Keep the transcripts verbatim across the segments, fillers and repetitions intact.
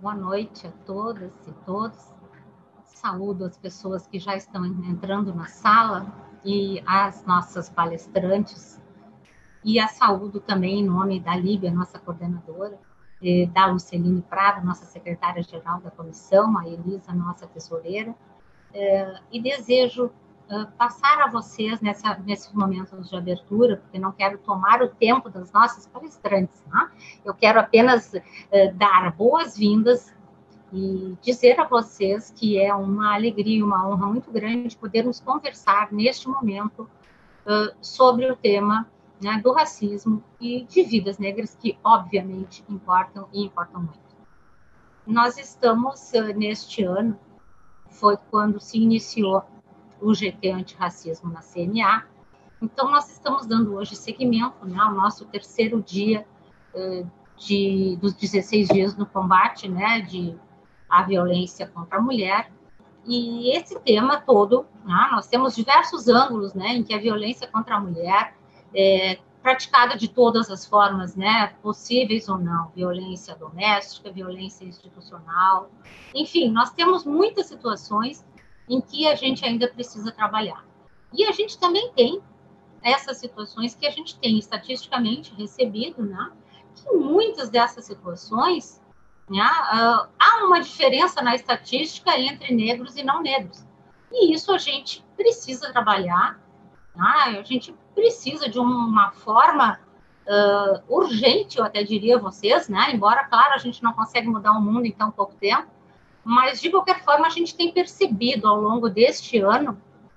Boa noite a todas e todos. Saúdo as pessoas que já estão entrando na sala e as nossas palestrantes. E a saúdo também em nome da Líbia, nossa coordenadora, da Luceline Prado, nossa secretária-geral da comissão, a Elisa, nossa tesoureira. E desejo passar a vocês nessa, nesses momentos de abertura, porque não quero tomar o tempo das nossas palestrantes, né? Eu quero apenas dar boas-vindas e dizer a vocês que é uma alegria e uma honra muito grande podermos conversar neste momento uh, sobre o tema, né, do racismo e de vidas negras, que obviamente importam e importam muito. Nós estamos, uh, neste ano, foi quando se iniciou o G T Antirracismo na C N A, então nós estamos dando hoje seguimento, né, ao nosso terceiro dia uh, de, dos dezesseis dias no combate, né, de a violência contra a mulher, e esse tema todo, né, nós temos diversos ângulos, né, em que a violência contra a mulher é praticada de todas as formas, né, possíveis ou não, violência doméstica, violência institucional, enfim, nós temos muitas situações em que a gente ainda precisa trabalhar. E a gente também tem essas situações que a gente tem estatisticamente recebido, né, que muitas dessas situações, né, uh, há uma diferença na estatística entre negros e não negros. E isso a gente precisa trabalhar, né, a gente precisa de uma forma uh, urgente, eu até diria a vocês, né, embora, claro, a gente não consegue mudar o mundo em tão pouco tempo, mas, de qualquer forma, a gente tem percebido ao longo deste ano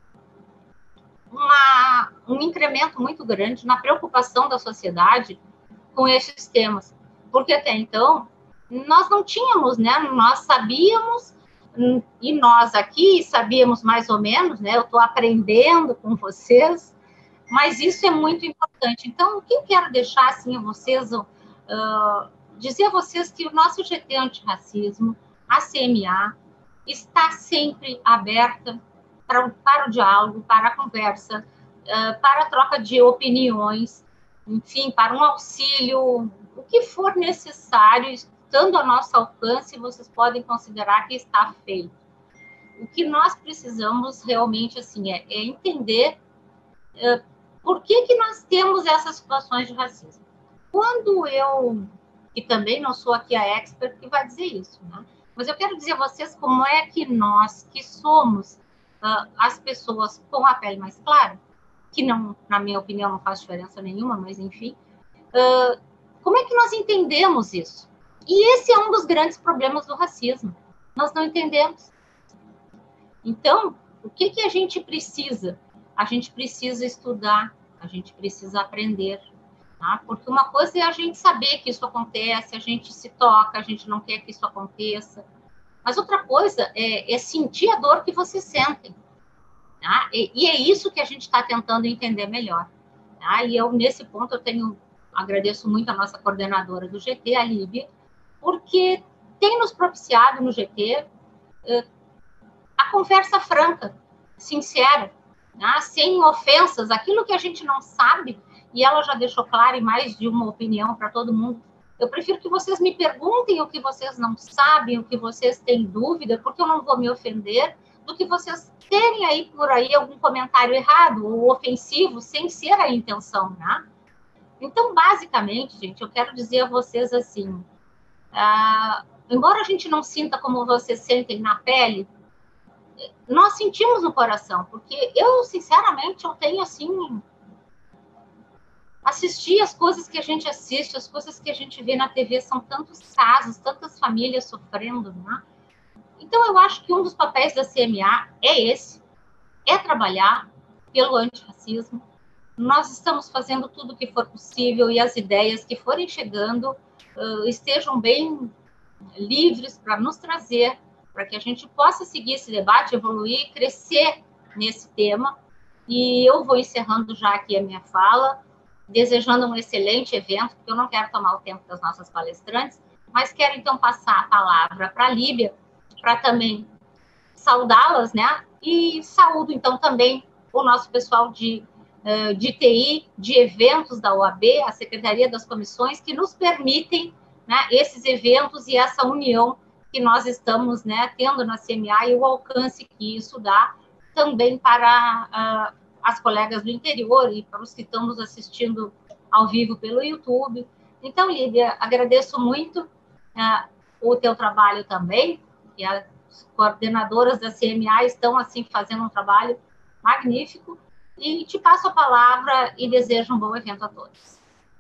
uma, um incremento muito grande na preocupação da sociedade com esses temas, porque até então nós não tínhamos, né, nós sabíamos, e nós aqui sabíamos mais ou menos, né, eu estou aprendendo com vocês, mas isso é muito importante. Então, o que eu quero deixar, assim, a vocês, uh, dizer a vocês que o nosso G T Antirracismo, a C M A, está sempre aberta para, para o diálogo, para a conversa, uh, para a troca de opiniões, enfim, para um auxílio, o que for necessário, estando ao nosso alcance, vocês podem considerar que está feito. O que nós precisamos realmente, assim, é, é entender uh, por que que nós temos essas situações de racismo. Quando eu, e também não sou aqui a expert que vai dizer isso, né? Mas eu quero dizer a vocês como é que nós, que somos uh, as pessoas com a pele mais clara, que não, na minha opinião, não faz diferença nenhuma, mas enfim, uh, como é que nós entendemos isso? E esse é um dos grandes problemas do racismo. Nós não entendemos. Então, o que que a gente precisa? A gente precisa estudar, a gente precisa aprender, tá? Porque uma coisa é a gente saber que isso acontece, a gente se toca, a gente não quer que isso aconteça. Mas outra coisa é, é sentir a dor que vocês sentem. Tá? E, e é isso que a gente está tentando entender melhor. Tá? E eu, nesse ponto, eu tenho, agradeço muito a nossa coordenadora do G T, a Líbia, porque tem nos propiciado no G T eh, a conversa franca, sincera, né? Sem ofensas, aquilo que a gente não sabe, e ela já deixou claro em mais de uma opinião para todo mundo, eu prefiro que vocês me perguntem o que vocês não sabem, o que vocês têm dúvida, porque eu não vou me ofender, do que vocês terem aí por aí algum comentário errado ou ofensivo, sem ser a intenção, né? Então, basicamente, gente, eu quero dizer a vocês assim, ah, embora a gente não sinta como vocês sentem na pele, nós sentimos no coração, porque eu, sinceramente, eu tenho, assim, assistir as coisas que a gente assiste, as coisas que a gente vê na T V, são tantos casos, tantas famílias sofrendo, né? Então, eu acho que um dos papéis da C M A é esse, é trabalhar pelo antirracismo. Nós estamos fazendo tudo o que for possível e as ideias que forem chegando uh, estejam bem livres para nos trazer, para que a gente possa seguir esse debate, evoluir, crescer nesse tema. E eu vou encerrando já aqui a minha fala, desejando um excelente evento, porque eu não quero tomar o tempo das nossas palestrantes, mas quero então passar a palavra para a Líbia, para também saudá-las, né? E saúdo então também o nosso pessoal de, de T I, de eventos da O A B, a Secretaria das Comissões, que nos permitem, né, esses eventos e essa união que nós estamos, né, tendo na C M A e o alcance que isso dá também para uh, as colegas do interior e para os que estão nos assistindo ao vivo pelo YouTube. Então, Lídia, agradeço muito uh, o teu trabalho também, e as coordenadoras da C M A estão, assim, fazendo um trabalho magnífico, e te passo a palavra e desejo um bom evento a todos.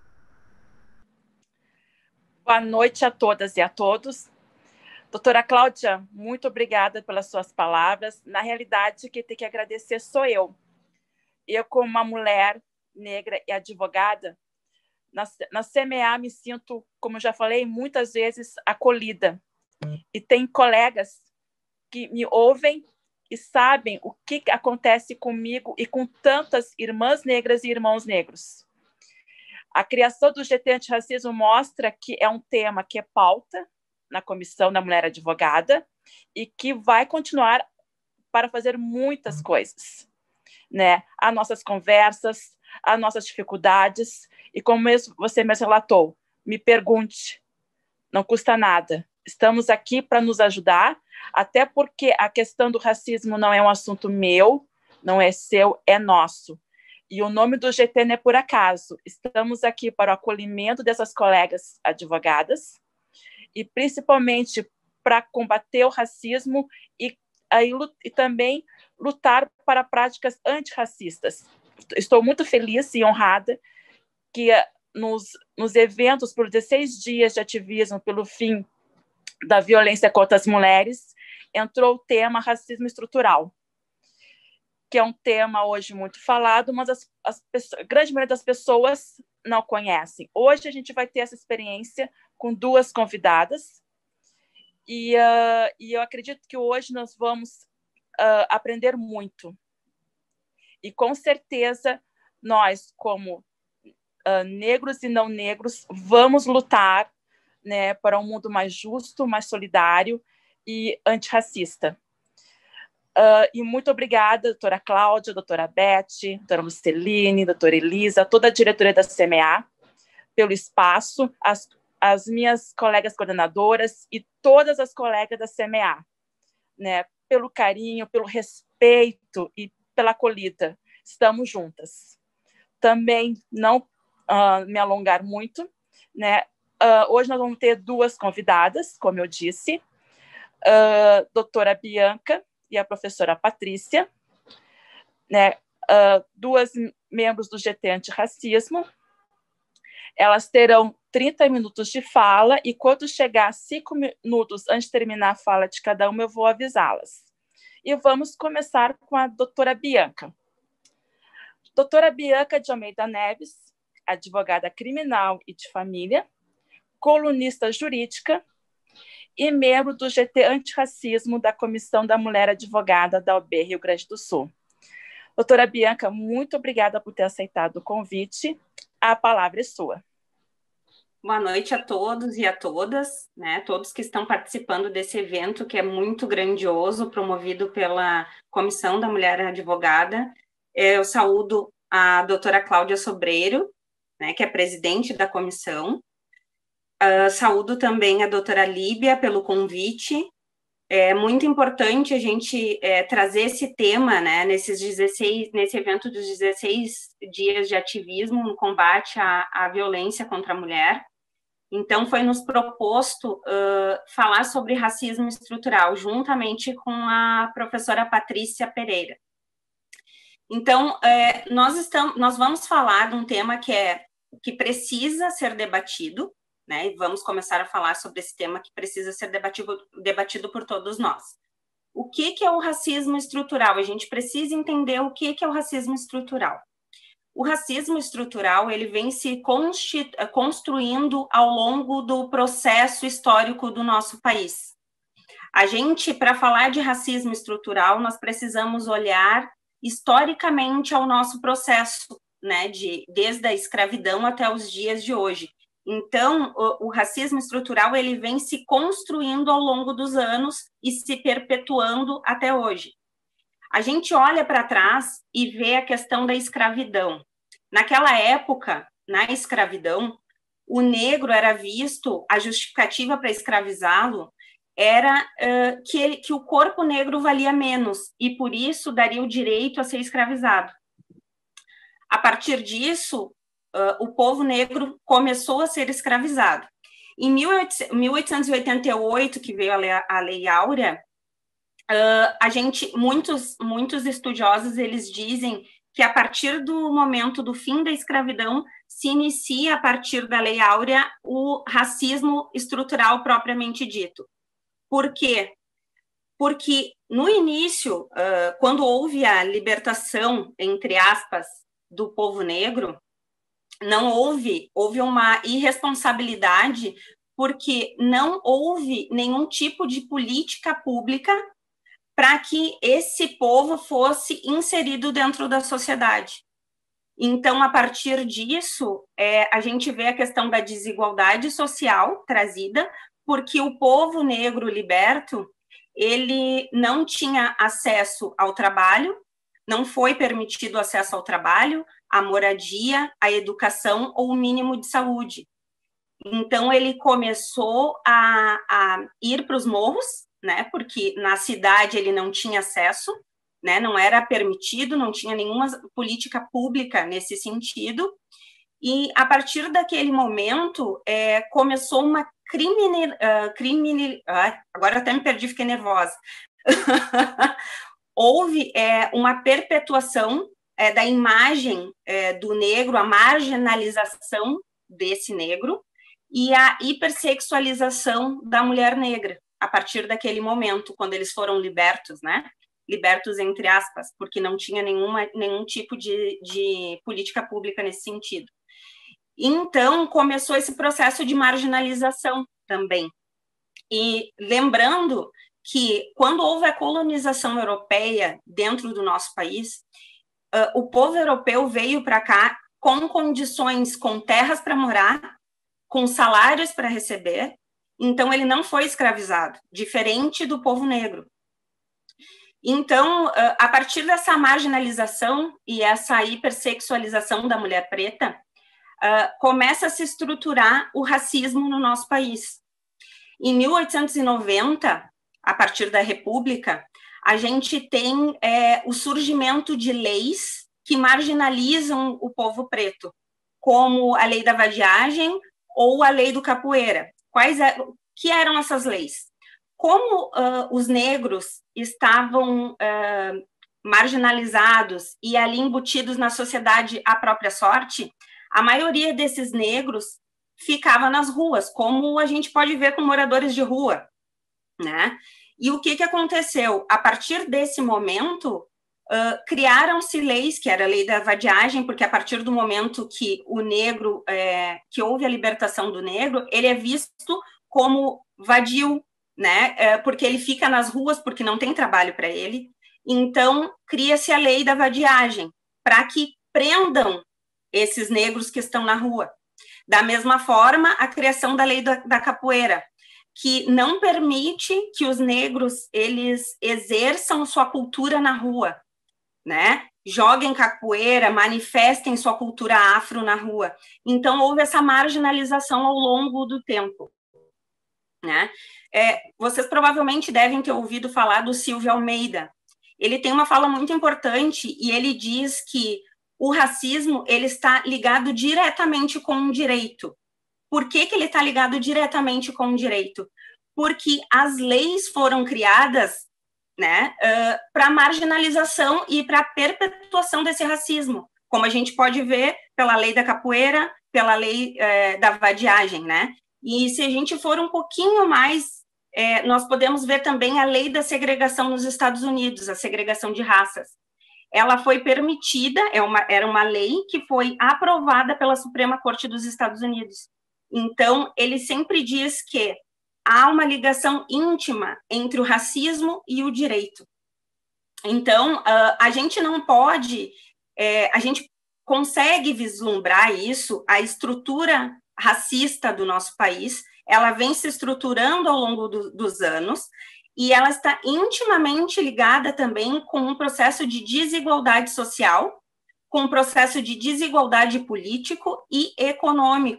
Boa noite a todas e a todos. Doutora Cláudia, muito obrigada pelas suas palavras. Na realidade, quem tem que agradecer sou eu. Eu, como uma mulher negra e advogada, na, na C M A me sinto, como já falei, muitas vezes acolhida. E tem colegas que me ouvem e sabem o que acontece comigo e com tantas irmãs negras e irmãos negros. A criação do G T Antirracismo mostra que é um tema que é pauta na Comissão da Mulher Advogada e que vai continuar para fazer muitas coisas, né? As nossas conversas, as nossas dificuldades, e como mesmo, você mesmo relatou, me pergunte, não custa nada. Estamos aqui para nos ajudar, até porque a questão do racismo não é um assunto meu, não é seu, é nosso. E o nome do G T não é por acaso. Estamos aqui para o acolhimento dessas colegas advogadas e principalmente para combater o racismo e, aí, e também lutar para práticas antirracistas. Estou muito feliz e honrada que nos, nos eventos por dezesseis dias de ativismo pelo fim da violência contra as mulheres, entrou o tema racismo estrutural, que é um tema hoje muito falado, mas as, as pessoas, a grande maioria das pessoas não conhecem. Hoje a gente vai ter essa experiência com duas convidadas, e, uh, e eu acredito que hoje nós vamos uh, aprender muito. E com certeza nós, como uh, negros e não negros, vamos lutar, né, para um mundo mais justo, mais solidário e antirracista. Uh, e muito obrigada, doutora Cláudia, doutora Beth, doutora Luceline, doutora Elisa, toda a diretoria da C M A, pelo espaço, as, as minhas colegas coordenadoras e todas as colegas da C M A, né, pelo carinho, pelo respeito e pela acolhida. Estamos juntas. Também, não uh, me alongar muito, né, uh, hoje nós vamos ter duas convidadas, como eu disse, uh, doutora Bianca e a professora Patrícia, né, uh, duas membros do G T Antirracismo. Elas terão trinta minutos de fala e quando chegar cinco minutos antes de terminar a fala de cada uma, eu vou avisá-las. E vamos começar com a doutora Bianca. Doutora Bianca de Almeida Neves, advogada criminal e de família, colunista jurídica e membro do G T Antirracismo da Comissão da Mulher Advogada da O A B Rio Grande do Sul. Doutora Bianca, muito obrigada por ter aceitado o convite. A palavra é sua. Boa noite a todos e a todas, né? Todos que estão participando desse evento que é muito grandioso, promovido pela Comissão da Mulher Advogada. Eu saúdo a doutora Cláudia Sobreiro, né, que é presidente da comissão. Uh, saúdo também a doutora Líbia pelo convite. É muito importante a gente é, trazer esse tema, né, nesses dezesseis, nesse evento dos dezesseis dias de ativismo no combate à, à violência contra a mulher. Então, foi nos proposto uh, falar sobre racismo estrutural, juntamente com a professora Patrícia Pereira. Então, é, nós, estamos, nós vamos falar de um tema que, é, que precisa ser debatido, né? E vamos começar a falar sobre esse tema que precisa ser debatido, debatido por todos nós. O que, que é o racismo estrutural? A gente precisa entender o que, que é o racismo estrutural. O racismo estrutural, ele vem se construindo ao longo do processo histórico do nosso país. A gente, para falar de racismo estrutural, nós precisamos olhar historicamente ao nosso processo, né, de, desde a escravidão até os dias de hoje. Então, o, o racismo estrutural, ele vem se construindo ao longo dos anos e se perpetuando até hoje. A gente olha para trás e vê a questão da escravidão. Naquela época, na escravidão, o negro era visto, a justificativa para escravizá-lo era uh, que, ele, que o corpo negro valia menos e, por isso, daria o direito a ser escravizado. A partir disso, uh, o povo negro começou a ser escravizado. Em mil oitocentos e oitenta e oito, que veio a Lei, a Lei Áurea, uh, a gente, muitos, muitos estudiosos, eles dizem que a partir do momento do fim da escravidão, se inicia, a partir da Lei Áurea, o racismo estrutural propriamente dito. Por quê? Porque, no início, uh, quando houve a libertação, entre aspas, do povo negro, não houve, houve uma irresponsabilidade, porque não houve nenhum tipo de política pública para que esse povo fosse inserido dentro da sociedade. Então, a partir disso, é, a gente vê a questão da desigualdade social trazida, porque o povo negro liberto, ele não tinha acesso ao trabalho, não foi permitido acesso ao trabalho, à moradia, à educação ou o mínimo de saúde. Então, ele começou a, a ir para os morros, né, porque na cidade ele não tinha acesso, né, não era permitido, não tinha nenhuma política pública nesse sentido, e a partir daquele momento é, começou uma crimine, uh, crimine, uh, agora até me perdi, fiquei nervosa, houve é, uma perpetuação é, da imagem é, do negro, a marginalização desse negro e a hipersexualização da mulher negra, a partir daquele momento, quando eles foram libertos, né? Libertos entre aspas, porque não tinha nenhuma, nenhum tipo de, de política pública nesse sentido. Então, começou esse processo de marginalização também. E lembrando que, quando houve a colonização europeia dentro do nosso país, uh, o povo europeu veio para cá com condições, com terras para morar, com salários para receber, então ele não foi escravizado, diferente do povo negro. Então, a partir dessa marginalização e essa hipersexualização da mulher preta, começa a se estruturar o racismo no nosso país. Em mil oitocentos e noventa, a partir da República, a gente tem é, o surgimento de leis que marginalizam o povo preto, como a lei da vadiagem ou a lei do capoeira. Quais é, que eram essas leis? Como uh, os negros estavam uh, marginalizados e ali embutidos na sociedade à própria sorte, a maioria desses negros ficava nas ruas, como a gente pode ver com moradores de rua, né? E o que, que aconteceu? A partir desse momento, uh, criaram-se leis, que era a lei da vadiagem, porque a partir do momento que o negro, é, que houve a libertação do negro, ele é visto como vadio, né? É, porque ele fica nas ruas, porque não tem trabalho para ele. Então, cria-se a lei da vadiagem, para que prendam esses negros que estão na rua. Da mesma forma, a criação da lei da, da capoeira, que não permite que os negros, eles exerçam sua cultura na rua, né? Joguem capoeira, manifestem sua cultura afro na rua. Então, houve essa marginalização ao longo do tempo, né? É, vocês provavelmente devem ter ouvido falar do Silvio Almeida. Ele tem uma fala muito importante e ele diz que o racismo, ele está ligado diretamente com o direito. Por que que ele está ligado diretamente com o direito? Porque as leis foram criadas, né, uh, para marginalização e para perpetuação desse racismo, como a gente pode ver pela lei da capoeira, pela lei uh, da vadiagem, né? E se a gente for um pouquinho mais, uh, nós podemos ver também a lei da segregação nos Estados Unidos, a segregação de raças. Ela foi permitida, é uma, era uma lei que foi aprovada pela Suprema Corte dos Estados Unidos. Então, ele sempre diz que há uma ligação íntima entre o racismo e o direito. Então, uh, a gente não pode, é, a gente consegue vislumbrar isso, a estrutura racista do nosso país, ela vem se estruturando ao longo do, dos anos, e ela está intimamente ligada também com um processo de desigualdade social, com um processo de desigualdade político e econômico,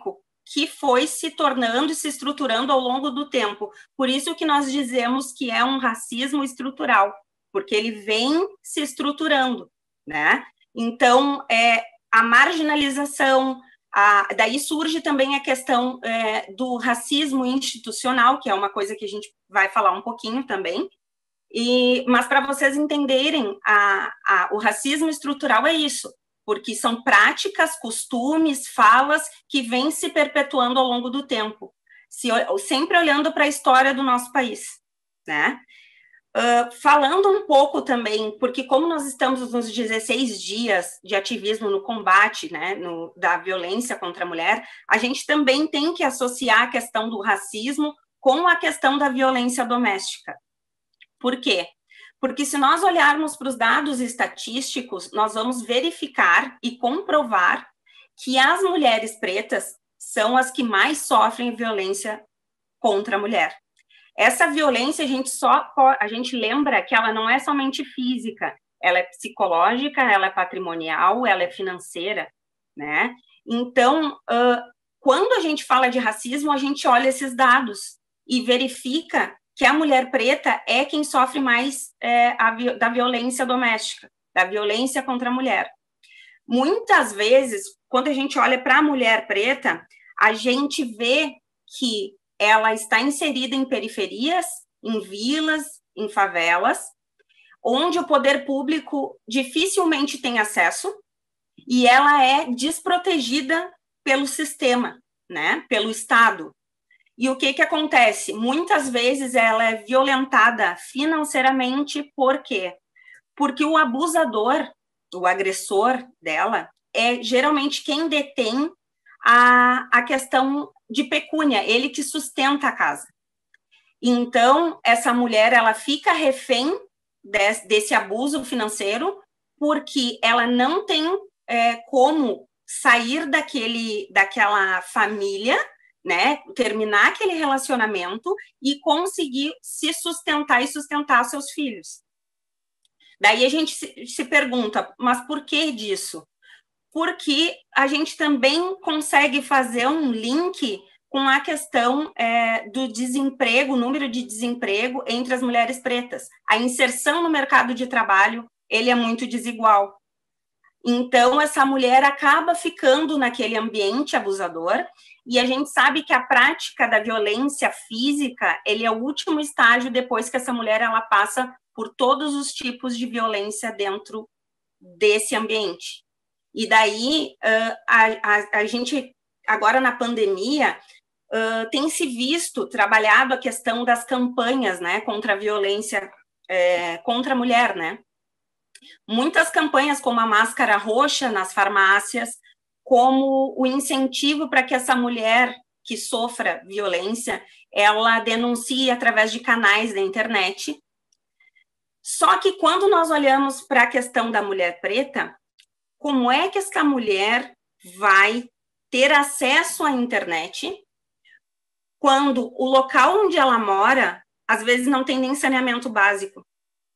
que foi se tornando e se estruturando ao longo do tempo. Por isso que nós dizemos que é um racismo estrutural, porque ele vem se estruturando, né? Então, é, a marginalização, a, daí surge também a questão é, do racismo institucional, que é uma coisa que a gente vai falar um pouquinho também, e, mas para vocês entenderem, a, a, o racismo estrutural é isso, porque são práticas, costumes, falas que vêm se perpetuando ao longo do tempo, se, sempre olhando para a história do nosso país, né? Uh, falando um pouco também, porque como nós estamos nos dezesseis dias de ativismo no combate, né, no, da violência contra a mulher, a gente também tem que associar a questão do racismo com a questão da violência doméstica. Por quê? Porque se nós olharmos para os dados estatísticos, nós vamos verificar e comprovar que as mulheres pretas são as que mais sofrem violência contra a mulher. Essa violência, a gente só a gente lembra que ela não é somente física, ela é psicológica, ela é patrimonial, ela é financeira, né? Então, uh, quando a gente fala de racismo, a gente olha esses dados e verifica que a mulher preta é quem sofre mais é, a, da violência doméstica, da violência contra a mulher. Muitas vezes, quando a gente olha para a mulher preta, a gente vê que ela está inserida em periferias, em vilas, em favelas, onde o poder público dificilmente tem acesso e ela é desprotegida pelo sistema, né, pelo Estado. E o que que acontece? Muitas vezes ela é violentada financeiramente, por quê? Porque o abusador, o agressor dela, é geralmente quem detém a, a questão de pecúnia, ele que sustenta a casa. Então, essa mulher, ela fica refém desse, desse abuso financeiro, porque ela não tem é, como sair daquele, daquela família, né, terminar aquele relacionamento e conseguir se sustentar e sustentar seus filhos. Daí a gente se, se pergunta, mas por que disso? Porque a gente também consegue fazer um link com a questão é, do desemprego, o número de desemprego entre as mulheres pretas. A inserção no mercado de trabalho, ele é muito desigual. Então, essa mulher acaba ficando naquele ambiente abusador, e a gente sabe que a prática da violência física, ele é o último estágio depois que essa mulher ela passa por todos os tipos de violência dentro desse ambiente. E daí, uh, a, a, a gente, agora na pandemia, uh, tem se visto, trabalhado a questão das campanhas, né, contra a violência é, contra a mulher, né? Muitas campanhas como a máscara roxa nas farmácias, como o incentivo para que essa mulher que sofra violência, ela denuncie através de canais da internet. Só que quando nós olhamos para a questão da mulher preta, como é que essa mulher vai ter acesso à internet quando o local onde ela mora, às vezes, não tem nem saneamento básico?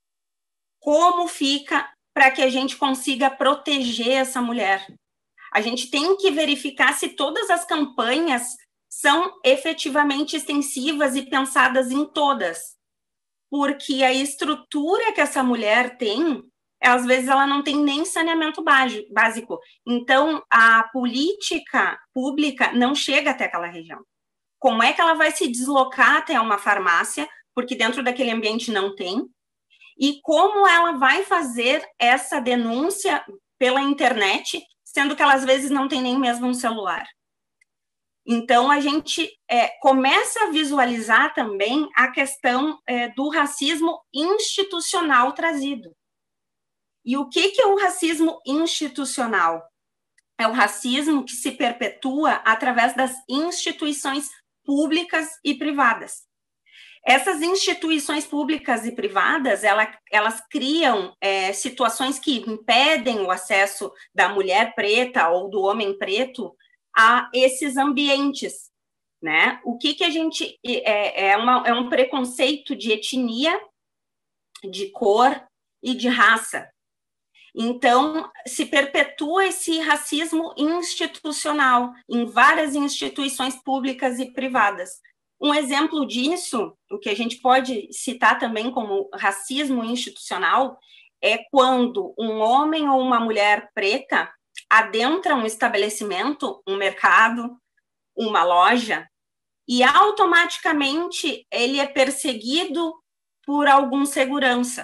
Como fica para que a gente consiga proteger essa mulher? A gente tem que verificar se todas as campanhas são efetivamente extensivas e pensadas em todas, porque a estrutura que essa mulher tem, às vezes ela não tem nem saneamento básico. Então, a política pública não chega até aquela região. Como é que ela vai se deslocar até uma farmácia, porque dentro daquele ambiente não tem? E como ela vai fazer essa denúncia pela internet, sendo que ela às vezes não tem nem mesmo um celular? Então, a gente é, começa a visualizar também a questão é, do racismo institucional trazido. E o que, que é o racismo institucional? É o racismo que se perpetua através das instituições públicas e privadas. Essas instituições públicas e privadas, ela, elas criam é, situações que impedem o acesso da mulher preta ou do homem preto a esses ambientes, né? O que, que a gente... É, é, uma, é um preconceito de etnia, de cor e de raça. Então, se perpetua esse racismo institucional em várias instituições públicas e privadas. Um exemplo disso, o que a gente pode citar também como racismo institucional, é quando um homem ou uma mulher preta adentra um estabelecimento, um mercado, uma loja, e automaticamente ele é perseguido por algum segurança.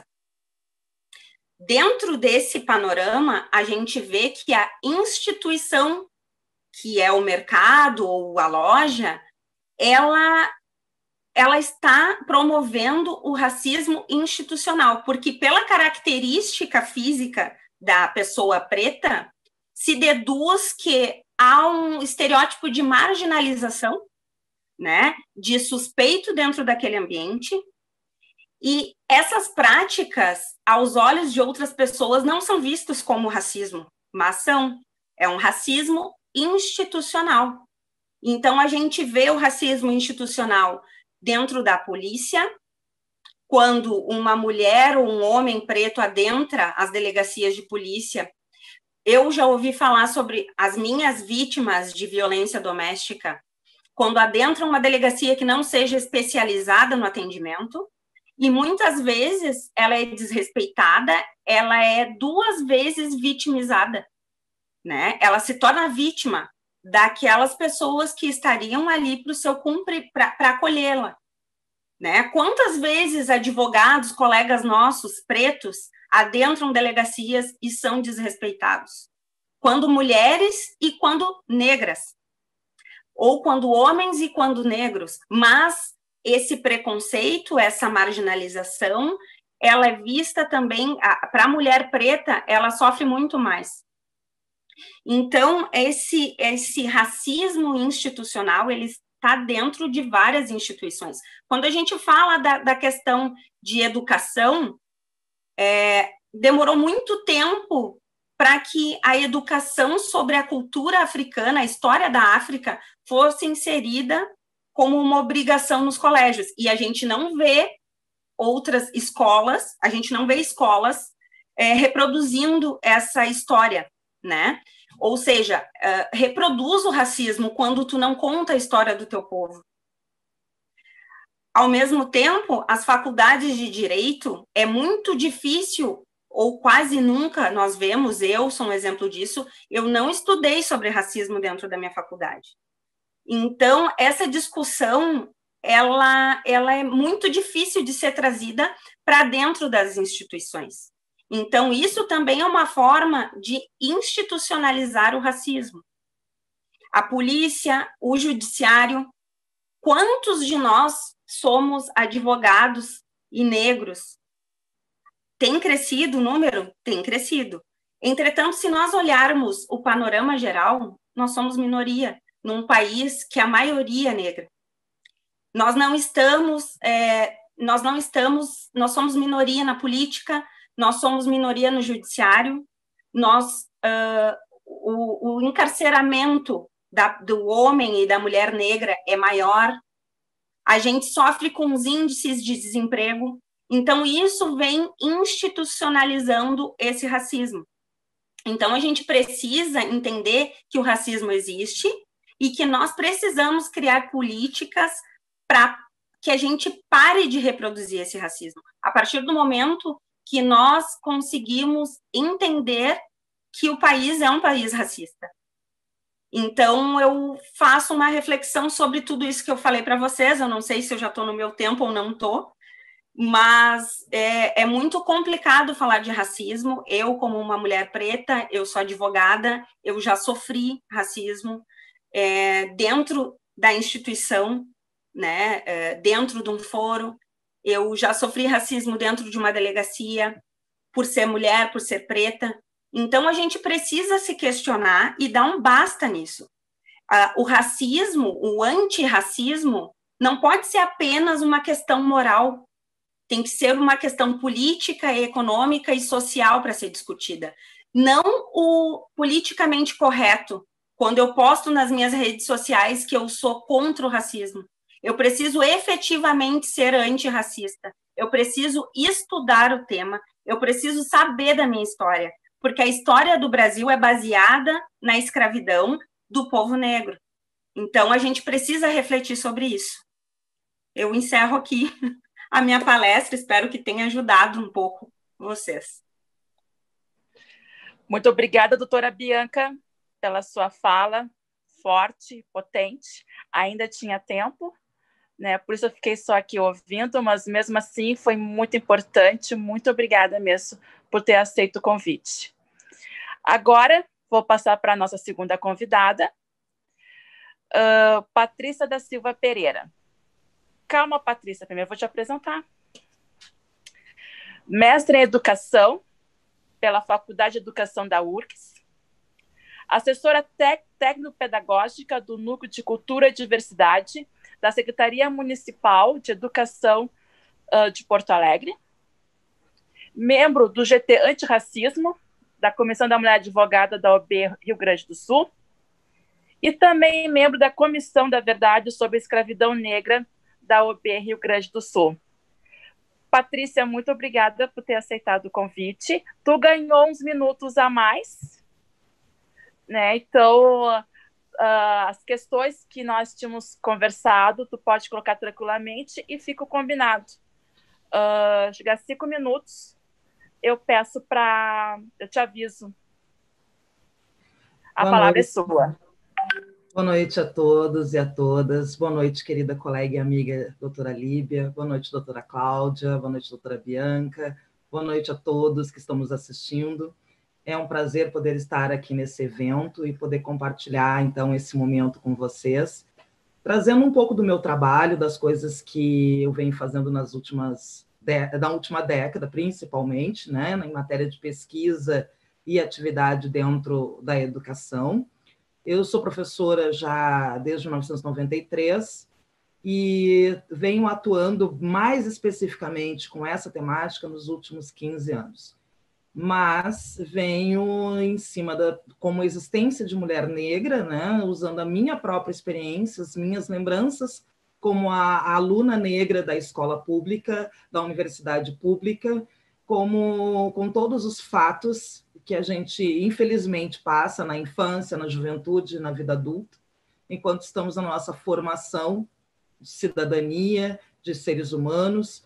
Dentro desse panorama, a gente vê que a instituição, que é o mercado ou a loja, ela, ela está promovendo o racismo institucional, porque pela característica física da pessoa preta, se deduz que há um estereótipo de marginalização, né, de suspeito dentro daquele ambiente, e essas práticas, aos olhos de outras pessoas, não são vistas como racismo, mas são. É um racismo institucional. Então, a gente vê o racismo institucional dentro da polícia, quando uma mulher ou um homem preto adentra as delegacias de polícia. Eu já ouvi falar sobre as minhas vítimas de violência doméstica, quando adentram uma delegacia que não seja especializada no atendimento, e muitas vezes ela é desrespeitada, ela é duas vezes vitimizada, né? Ela se torna vítima daquelas pessoas que estariam ali para o seu cumprir, para acolhê-la, né? Quantas vezes advogados, colegas nossos, pretos, adentram delegacias e são desrespeitados? Quando mulheres e quando negras, ou quando homens e quando negros, mas esse preconceito, essa marginalização, ela é vista também, para a mulher preta, ela sofre muito mais. Então, esse, esse racismo institucional, ele está dentro de várias instituições. Quando a gente fala da, da questão de educação, é, demorou muito tempo para que a educação sobre a cultura africana, a história da África, fosse inserida como uma obrigação nos colégios. E a gente não vê outras escolas, a gente não vê escolas é, reproduzindo essa história, né? Ou seja, uh, reproduz o racismo quando tu não conta a história do teu povo. Ao mesmo tempo, as faculdades de direito, é muito difícil, ou quase nunca nós vemos, eu sou um exemplo disso, eu não estudei sobre racismo dentro da minha faculdade. Então, essa discussão, ela, ela é muito difícil de ser trazida para dentro das instituições. Então, isso também é uma forma de institucionalizar o racismo. A polícia, o judiciário, quantos de nós somos advogados e negros? Tem crescido o número? Tem crescido. Entretanto, se nós olharmos o panorama geral, nós somos minoria num país que a maioria é negra. Nós não estamos, é, nós não estamos, nós somos minoria na política, nós somos minoria no judiciário, nós, uh, o, o encarceramento da, do homem e da mulher negra é maior, a gente sofre com os índices de desemprego, então isso vem institucionalizando esse racismo. Então a gente precisa entender que o racismo existe, e que nós precisamos criar políticas para que a gente pare de reproduzir esse racismo. A partir do momento que nós conseguimos entender que o país é um país racista. Então, eu faço uma reflexão sobre tudo isso que eu falei para vocês, eu não sei se eu já estou no meu tempo ou não estou, mas é, é muito complicado falar de racismo. Eu, como uma mulher preta, eu sou advogada, eu já sofri racismo, É, dentro da instituição, né, é, dentro de um foro, eu já sofri racismo dentro de uma delegacia, por ser mulher, por ser preta. Então, a gente precisa se questionar e dar um basta nisso. Ah, o racismo, o antirracismo, não pode ser apenas uma questão moral, tem que ser uma questão política, econômica e social para ser discutida. Não o politicamente correto, quando eu posto nas minhas redes sociais que eu sou contra o racismo. Eu preciso efetivamente ser antirracista. Eu preciso estudar o tema. Eu preciso saber da minha história. porque a história do Brasil é baseada na escravidão do povo negro. Então, a gente precisa refletir sobre isso. Eu encerro aqui a minha palestra, espero que tenha ajudado um pouco vocês. Muito obrigada, doutora Bianca, pela sua fala forte, potente. Ainda tinha tempo, né? Por isso eu fiquei só aqui ouvindo, mas mesmo assim foi muito importante. Muito obrigada mesmo por ter aceito o convite. Agora, vou passar para a nossa segunda convidada, uh, Patrícia da Silva Pereira. Calma, Patrícia, primeiro vou te apresentar. Mestre em Educação pela Faculdade de Educação da U R C S, assessora técnico-pedagógica do Núcleo de Cultura e Diversidade da Secretaria Municipal de Educação uh, de Porto Alegre, membro do G T Antirracismo, da Comissão da Mulher Advogada da O A B Rio Grande do Sul, e também membro da Comissão da Verdade sobre a Escravidão Negra da O A B Rio Grande do Sul. Patrícia, muito obrigada por ter aceitado o convite. Tu ganhou uns minutos a mais, né? Então, uh, as questões que nós tínhamos conversado, tu pode colocar tranquilamente e fica combinado. Uh, chegar a cinco minutos, eu peço para... Eu te aviso. A Boa palavra noite. é sua. Boa noite a todos e a todas. Boa noite, querida colega e amiga doutora Líbia. Boa noite, doutora Cláudia. Boa noite, doutora Bianca. Boa noite a todos que estão nos assistindo. É um prazer poder estar aqui nesse evento e poder compartilhar, então, esse momento com vocês, trazendo um pouco do meu trabalho, das coisas que eu venho fazendo nas últimas, na última década, principalmente, né, em matéria de pesquisa e atividade dentro da educação. Eu sou professora já desde mil novecentos e noventa e três e venho atuando mais especificamente com essa temática nos últimos quinze anos. Mas venho em cima da como existência de mulher negra, né, usando a minha própria experiência, as minhas lembranças como a, a aluna negra da escola pública, da universidade pública, como com todos os fatos que a gente, infelizmente, passa na infância, na juventude, na vida adulta, enquanto estamos na nossa formação de cidadania, de seres humanos,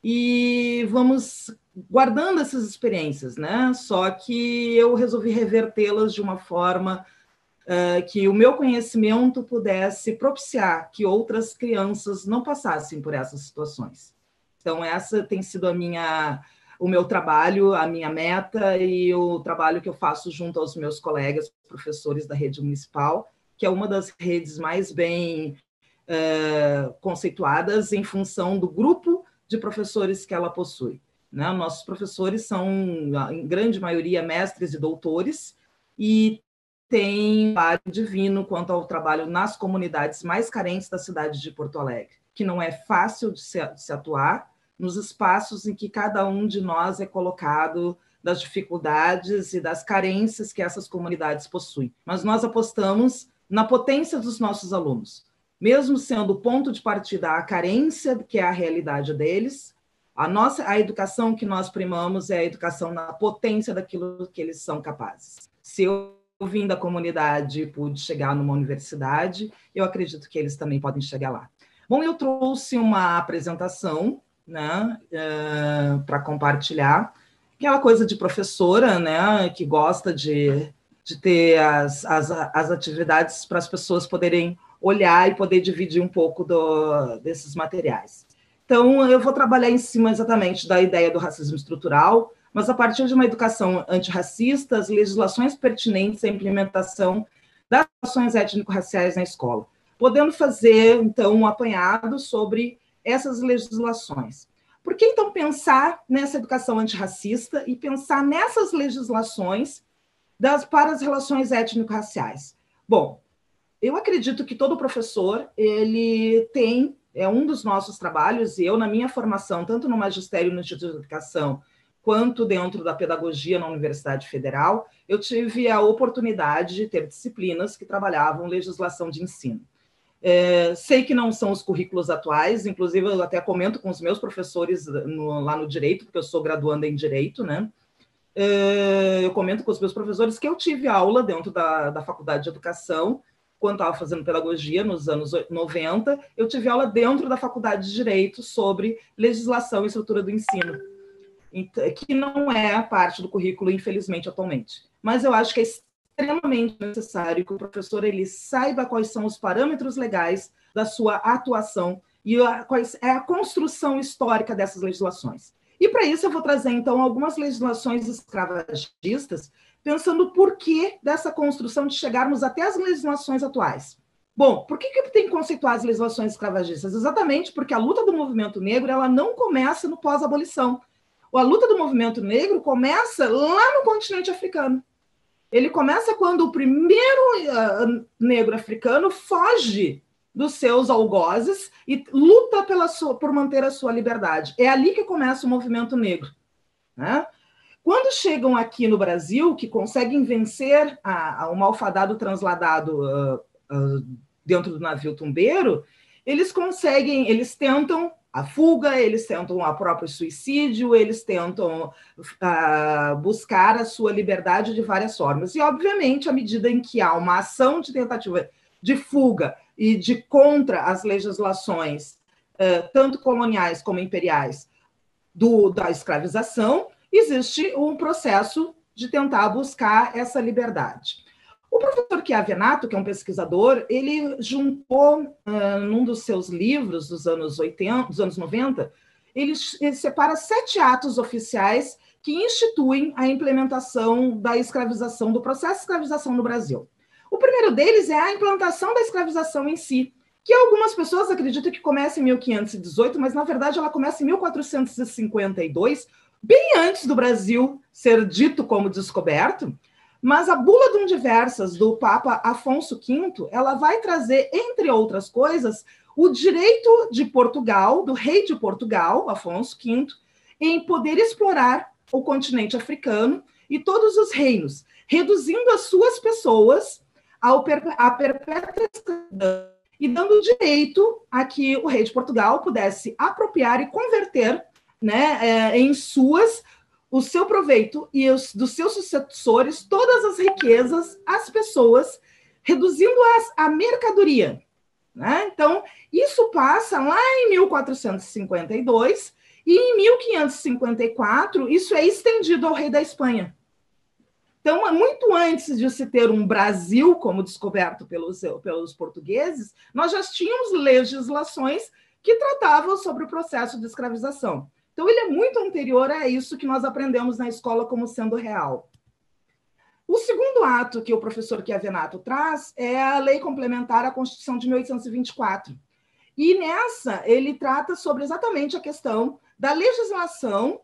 e vamos guardando essas experiências, né? Só que eu resolvi revertê-las de uma forma uh, que o meu conhecimento pudesse propiciar que outras crianças não passassem por essas situações. Então, essa tem sido a minha... o meu trabalho, a minha meta e o trabalho que eu faço junto aos meus colegas professores da rede municipal, que é uma das redes mais bem uh, conceituadas em função do grupo de professores que ela possui. Né? Nossos professores são, em grande maioria, mestres e doutores, e têm um trabalho divino quanto ao trabalho nas comunidades mais carentes da cidade de Porto Alegre, que não é fácil de se, de se atuar, nos espaços em que cada um de nós é colocado, das dificuldades e das carências que essas comunidades possuem. Mas nós apostamos na potência dos nossos alunos, mesmo sendo o ponto de partida a carência, que é a realidade deles, a, nossa, a educação que nós primamos é a educação na potência daquilo que eles são capazes. Se eu vim da comunidade e pude chegar numa universidade, eu acredito que eles também podem chegar lá. Bom, eu trouxe uma apresentação, né, uh, para compartilhar, aquela coisa de professora, né, que gosta de, de ter as, as, as atividades para as pessoas poderem olhar e poder dividir um pouco do, desses materiais. Então, eu vou trabalhar em cima exatamente da ideia do racismo estrutural, mas a partir de uma educação antirracista, as legislações pertinentes à implementação das ações étnico-raciais na escola, podendo fazer, então, um apanhado sobre essas legislações. Por que, então, pensar nessa educação antirracista e pensar nessas legislações das, para as relações étnico-raciais? Bom, eu acredito que todo professor, ele tem, é um dos nossos trabalhos, e eu, na minha formação, tanto no magistério no Instituto de Educação, quanto dentro da pedagogia na Universidade Federal, eu tive a oportunidade de ter disciplinas que trabalhavam legislação de ensino. É, sei que não são os currículos atuais, inclusive eu até comento com os meus professores no, lá no Direito, porque eu sou graduanda em Direito, né? eu comento com os meus professores que eu tive aula dentro da, da Faculdade de Educação, quando estava fazendo pedagogia, nos anos noventa, eu tive aula dentro da Faculdade de Direito sobre legislação e estrutura do ensino, que não é parte do currículo, infelizmente, atualmente. Mas eu acho que é extremamente necessário que o professor ele saiba quais são os parâmetros legais da sua atuação e a, quais é a construção histórica dessas legislações. E, para isso, eu vou trazer, então, algumas legislações escravagistas, pensando o porquê dessa construção de chegarmos até as legislações atuais. Bom, por que, que tem que conceituar as legislações escravagistas? Exatamente porque a luta do movimento negro ela não começa no pós-abolição. A luta do movimento negro começa lá no continente africano. Ele começa quando o primeiro uh, negro africano foge dos seus algozes e luta pela sua, por manter a sua liberdade. É ali que começa o movimento negro, né? Quando chegam aqui no Brasil, que conseguem vencer a, a, o malfadado transladado uh, uh, dentro do navio tumbeiro, eles conseguem, eles tentam a fuga, eles tentam o próprio suicídio, eles tentam uh, buscar a sua liberdade de várias formas. E, obviamente, à medida em que há uma ação de tentativa de fuga e de contra as legislações, uh, tanto coloniais como imperiais, do, da escravização, existe um processo de tentar buscar essa liberdade. O professor Chiavenato, que é um pesquisador, ele juntou, uh, num dos seus livros dos anos oitenta, dos anos noventa, ele, ele separa sete atos oficiais que instituem a implementação da escravização, do processo de escravização no Brasil. O primeiro deles é a implantação da escravização em si, que algumas pessoas acreditam que começa em mil quinhentos e dezoito, mas, na verdade, ela começa em mil quatrocentos e cinquenta e dois, bem antes do Brasil ser dito como descoberto. Mas a Bula Dum Diversas, do Papa Afonso quinto, ela vai trazer, entre outras coisas, o direito de Portugal, do rei de Portugal, Afonso quinto, em poder explorar o continente africano e todos os reinos, reduzindo as suas pessoas ao per à perpétua escravidão e dando direito a que o rei de Portugal pudesse apropriar e converter, né, é, em suas, o seu proveito e os dos seus sucessores, todas as riquezas, as pessoas, reduzindo-as à mercadoria. Né? Então, isso passa lá em mil quatrocentos e cinquenta e dois, e em mil quinhentos e cinquenta e quatro, isso é estendido ao rei da Espanha. Então, muito antes de se ter um Brasil como descoberto pelos, pelos portugueses, nós já tínhamos legislações que tratavam sobre o processo de escravização. Então, ele é muito anterior a isso que nós aprendemos na escola como sendo real. O segundo ato que o professor Chiavenato traz é a Lei Complementar à Constituição de mil oitocentos e vinte e quatro. E nessa, ele trata sobre exatamente a questão da legislação,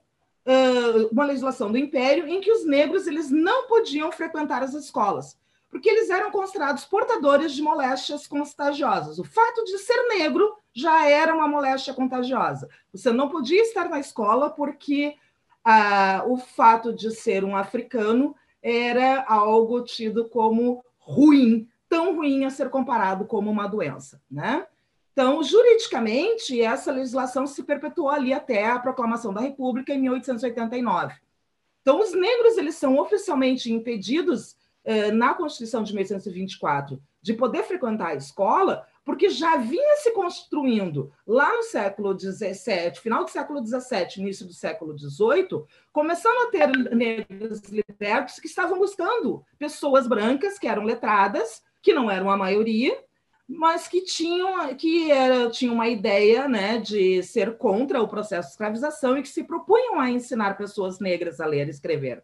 uma legislação do Império, em que os negros eles não podiam frequentar as escolas, porque eles eram considerados portadores de moléstias contagiosas. O fato de ser negro já era uma moléstia contagiosa. Você não podia estar na escola porque ah, o fato de ser um africano era algo tido como ruim, tão ruim a ser comparado como uma doença, né? Então, juridicamente, essa legislação se perpetuou ali até a proclamação da República em mil oitocentos e oitenta e nove. Então, os negros eles são oficialmente impedidos eh, na Constituição de mil oitocentos e vinte e quatro de poder frequentar a escola, porque já vinha se construindo lá no século dezessete, final do século dezessete, início do século dezoito, começando a ter negros libertos que estavam buscando pessoas brancas, que eram letradas, que não eram a maioria, mas que tinham, que era, tinham uma ideia, né, de ser contra o processo de escravização e que se propunham a ensinar pessoas negras a ler e escrever.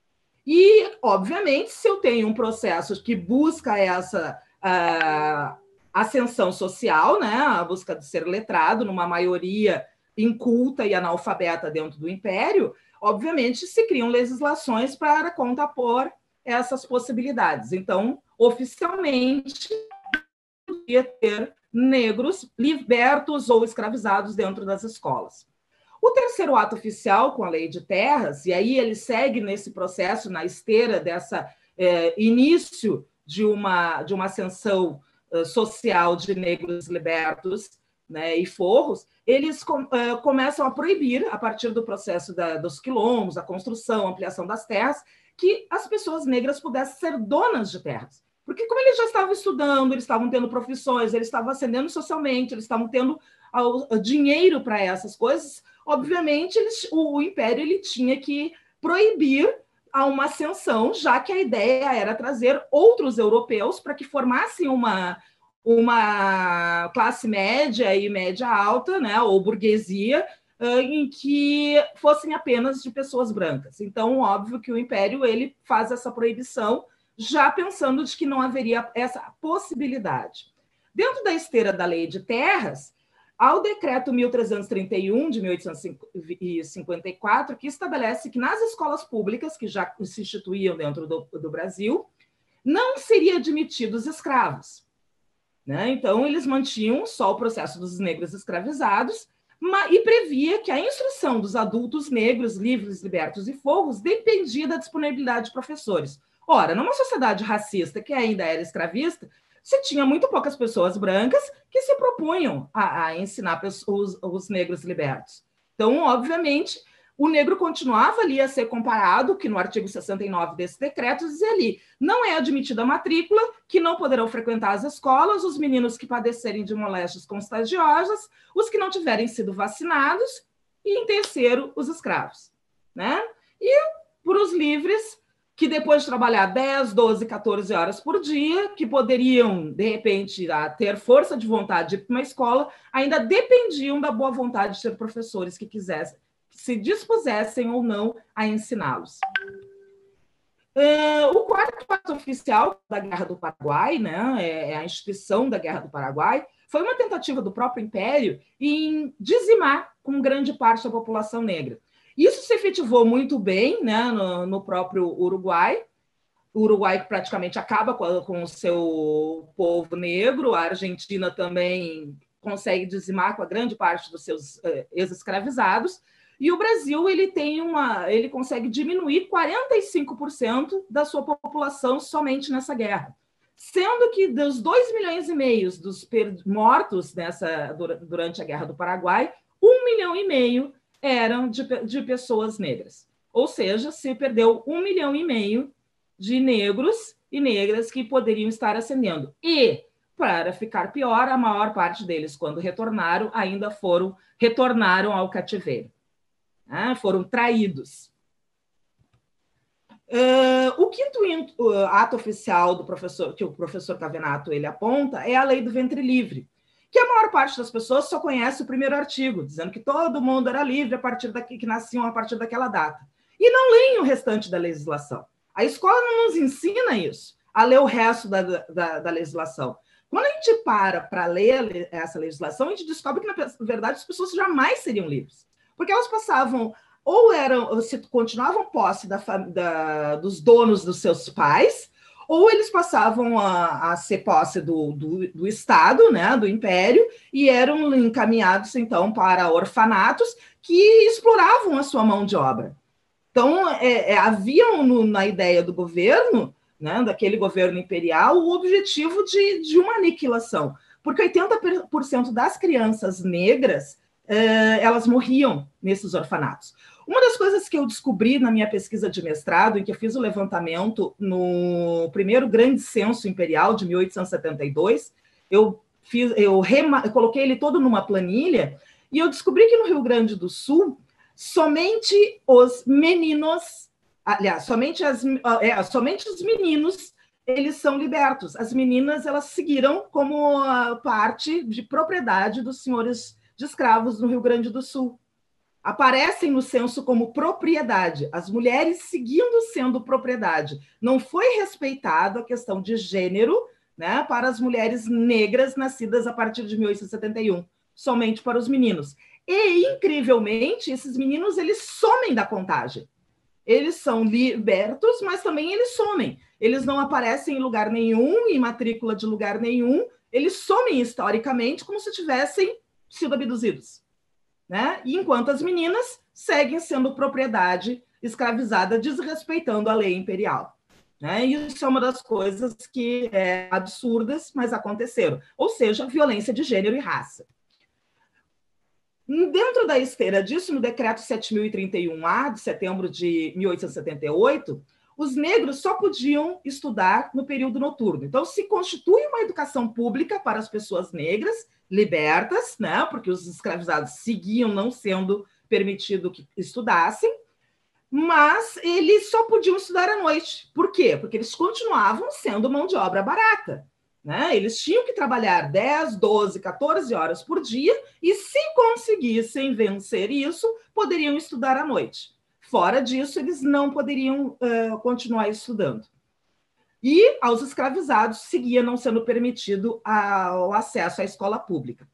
E, obviamente, se eu tenho um processo que busca essa uh, ascensão social, né, a busca de ser letrado numa maioria inculta e analfabeta dentro do Império, obviamente se criam legislações para contrapor essas possibilidades. Então, oficialmente, podia ter negros libertos ou escravizados dentro das escolas. O terceiro ato oficial, com a Lei de Terras, e aí ele segue nesse processo, na esteira dessa é, início de uma, de uma ascensão uh, social de negros libertos né, e forros, eles com, uh, começam a proibir, a partir do processo da, dos quilombos, a construção, a ampliação das terras, que as pessoas negras pudessem ser donas de terras. Porque como eles já estavam estudando, eles estavam tendo profissões, eles estavam ascendendo socialmente, eles estavam tendo uh, dinheiro para essas coisas, obviamente eles, o, o Império ele tinha que proibir a uma ascensão, já que a ideia era trazer outros europeus para que formassem uma... uma classe média e média alta, né, ou burguesia, em que fossem apenas de pessoas brancas. Então, óbvio que o Império ele faz essa proibição, já pensando de que não haveria essa possibilidade. Dentro da esteira da Lei de Terras, há o Decreto mil trezentos e trinta e um, de mil oitocentos e cinquenta e quatro, que estabelece que nas escolas públicas, que já se instituíam dentro do, do Brasil, não seriam admitidos escravos. Né? Então, eles mantinham só o processo dos negros escravizados e previa que a instrução dos adultos negros, livres, libertos e forros dependia da disponibilidade de professores. Ora, numa sociedade racista que ainda era escravista, você tinha muito poucas pessoas brancas que se propunham a, a ensinar os, os negros libertos. Então, obviamente, o negro continuava ali a ser comparado, que no artigo sessenta e nove desse decreto dizia ali, não é admitida a matrícula, que não poderão frequentar as escolas, os meninos que padecerem de moléstias contagiosas, os que não tiverem sido vacinados, e, em terceiro, os escravos. Né? E para os livres, que depois de trabalhar dez, doze, quatorze horas por dia, que poderiam, de repente, ter força de vontade de ir para uma escola, ainda dependiam da boa vontade de ser professores que quisessem, se dispusessem ou não a ensiná-los. Uh, o quarto ato oficial da Guerra do Paraguai, né, é a instituição da Guerra do Paraguai, foi uma tentativa do próprio Império em dizimar com grande parte da população negra. Isso se efetivou muito bem, né, no, no próprio Uruguai. O Uruguai praticamente acaba com, com o seu povo negro, a Argentina também consegue dizimar com a grande parte dos seus uh, ex-escravizados, e o Brasil ele tem uma, ele consegue diminuir quarenta e cinco por cento da sua população somente nessa guerra, sendo que dos dois milhões e meio dos mortos nessa, durante a Guerra do Paraguai, um milhão e meio eram de, de pessoas negras. Ou seja, se perdeu um milhão e meio de negros e negras que poderiam estar ascendendo. E, para ficar pior, a maior parte deles, quando retornaram, ainda foram, retornaram ao cativeiro. Ah, foram traídos. Uh, o quinto uh, ato oficial do professor, que o professor Cavenato ele aponta é a lei do ventre livre, que a maior parte das pessoas só conhece o primeiro artigo, dizendo que todo mundo era livre a partir daqui, que nasciam a partir daquela data. E não leem o restante da legislação. A escola não nos ensina isso, a ler o resto da, da, da legislação. Quando a gente para para ler essa legislação, a gente descobre que, na verdade, as pessoas jamais seriam livres. Porque elas passavam, ou eram, ou se continuavam posse da, da, dos donos dos seus pais, ou eles passavam a, a ser posse do, do, do Estado, né, do Império, e eram encaminhados, então, para orfanatos que exploravam a sua mão de obra. Então, é, é, havia no, na ideia do governo, né, daquele governo imperial, o objetivo de, de uma aniquilação, porque oitenta por cento das crianças negras Uh, elas morriam nesses orfanatos. Uma das coisas que eu descobri na minha pesquisa de mestrado, em que eu fiz o levantamento no primeiro grande censo imperial de mil oitocentos e setenta e dois, eu, fiz, eu, rema, eu coloquei ele todo numa planilha, e eu descobri que no Rio Grande do Sul, somente os meninos, aliás, somente, as, é, somente os meninos, eles são libertos. As meninas, elas seguiram como parte de propriedade dos senhores de escravos no Rio Grande do Sul. Aparecem no censo como propriedade. As mulheres seguindo sendo propriedade. Não foi respeitado a questão de gênero, né, para as mulheres negras nascidas a partir de mil oitocentos e setenta e um, somente para os meninos. E, incrivelmente, esses meninos eles somem da contagem. Eles são libertos, mas também eles somem. Eles não aparecem em lugar nenhum, em matrícula de lugar nenhum. Eles somem historicamente como se tivessem sido abduzidos, né? E enquanto as meninas seguem sendo propriedade escravizada, desrespeitando a lei imperial, né? E isso é uma das coisas que é absurdas, mas aconteceram, ou seja, violência de gênero e raça. Dentro da esteira disso, no decreto sete mil e trinta e um A, de setembro de mil oitocentos e setenta e oito, os negros só podiam estudar no período noturno. Então, se constitui uma educação pública para as pessoas negras libertas, né, porque os escravizados seguiam não sendo permitido que estudassem, mas eles só podiam estudar à noite. Por quê? Porque eles continuavam sendo mão de obra barata, né? Eles tinham que trabalhar dez, doze, quatorze horas por dia e, se conseguissem vencer isso, poderiam estudar à noite. Fora disso, eles não poderiam uh, continuar estudando. E aos escravizados seguia não sendo permitido a, o acesso à escola pública.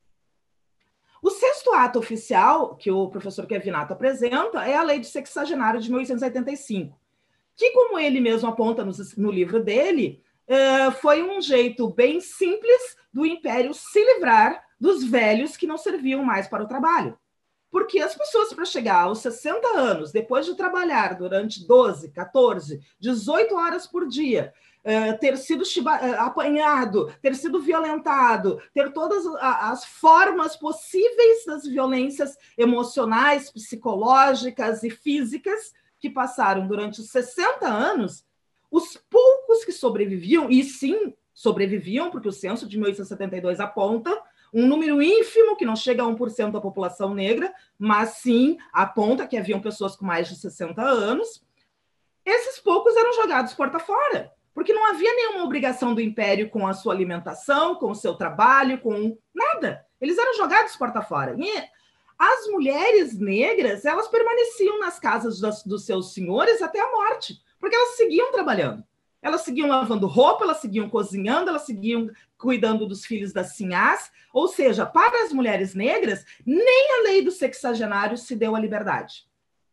O sexto ato oficial que o professor Kevinato apresenta é a Lei do Sexagenário de mil oitocentos e oitenta e cinco, que, como ele mesmo aponta no, no livro dele, uh, foi um jeito bem simples do Império se livrar dos velhos que não serviam mais para o trabalho. Porque as pessoas, para chegar aos sessenta anos, depois de trabalhar durante doze, quatorze, dezoito horas por dia, uh, ter sido chiba, uh, apanhado, ter sido violentado, ter todas as formas possíveis das violências emocionais, psicológicas e físicas que passaram durante os sessenta anos, os poucos que sobreviviam, e sim, sobreviviam, porque o censo de mil oitocentos e setenta e dois aponta, um número ínfimo, que não chega a um por cento da população negra, mas sim aponta que haviam pessoas com mais de sessenta anos. Esses poucos eram jogados porta fora, porque não havia nenhuma obrigação do Império com a sua alimentação, com o seu trabalho, com nada. Eles eram jogados porta fora. E as mulheres negras, elas permaneciam nas casas dos, dos seus senhores até a morte, porque elas seguiam trabalhando. Elas seguiam lavando roupa, elas seguiam cozinhando, elas seguiam cuidando dos filhos das sinhás. Ou seja, para as mulheres negras, nem a lei do sexagenário se deu a liberdade.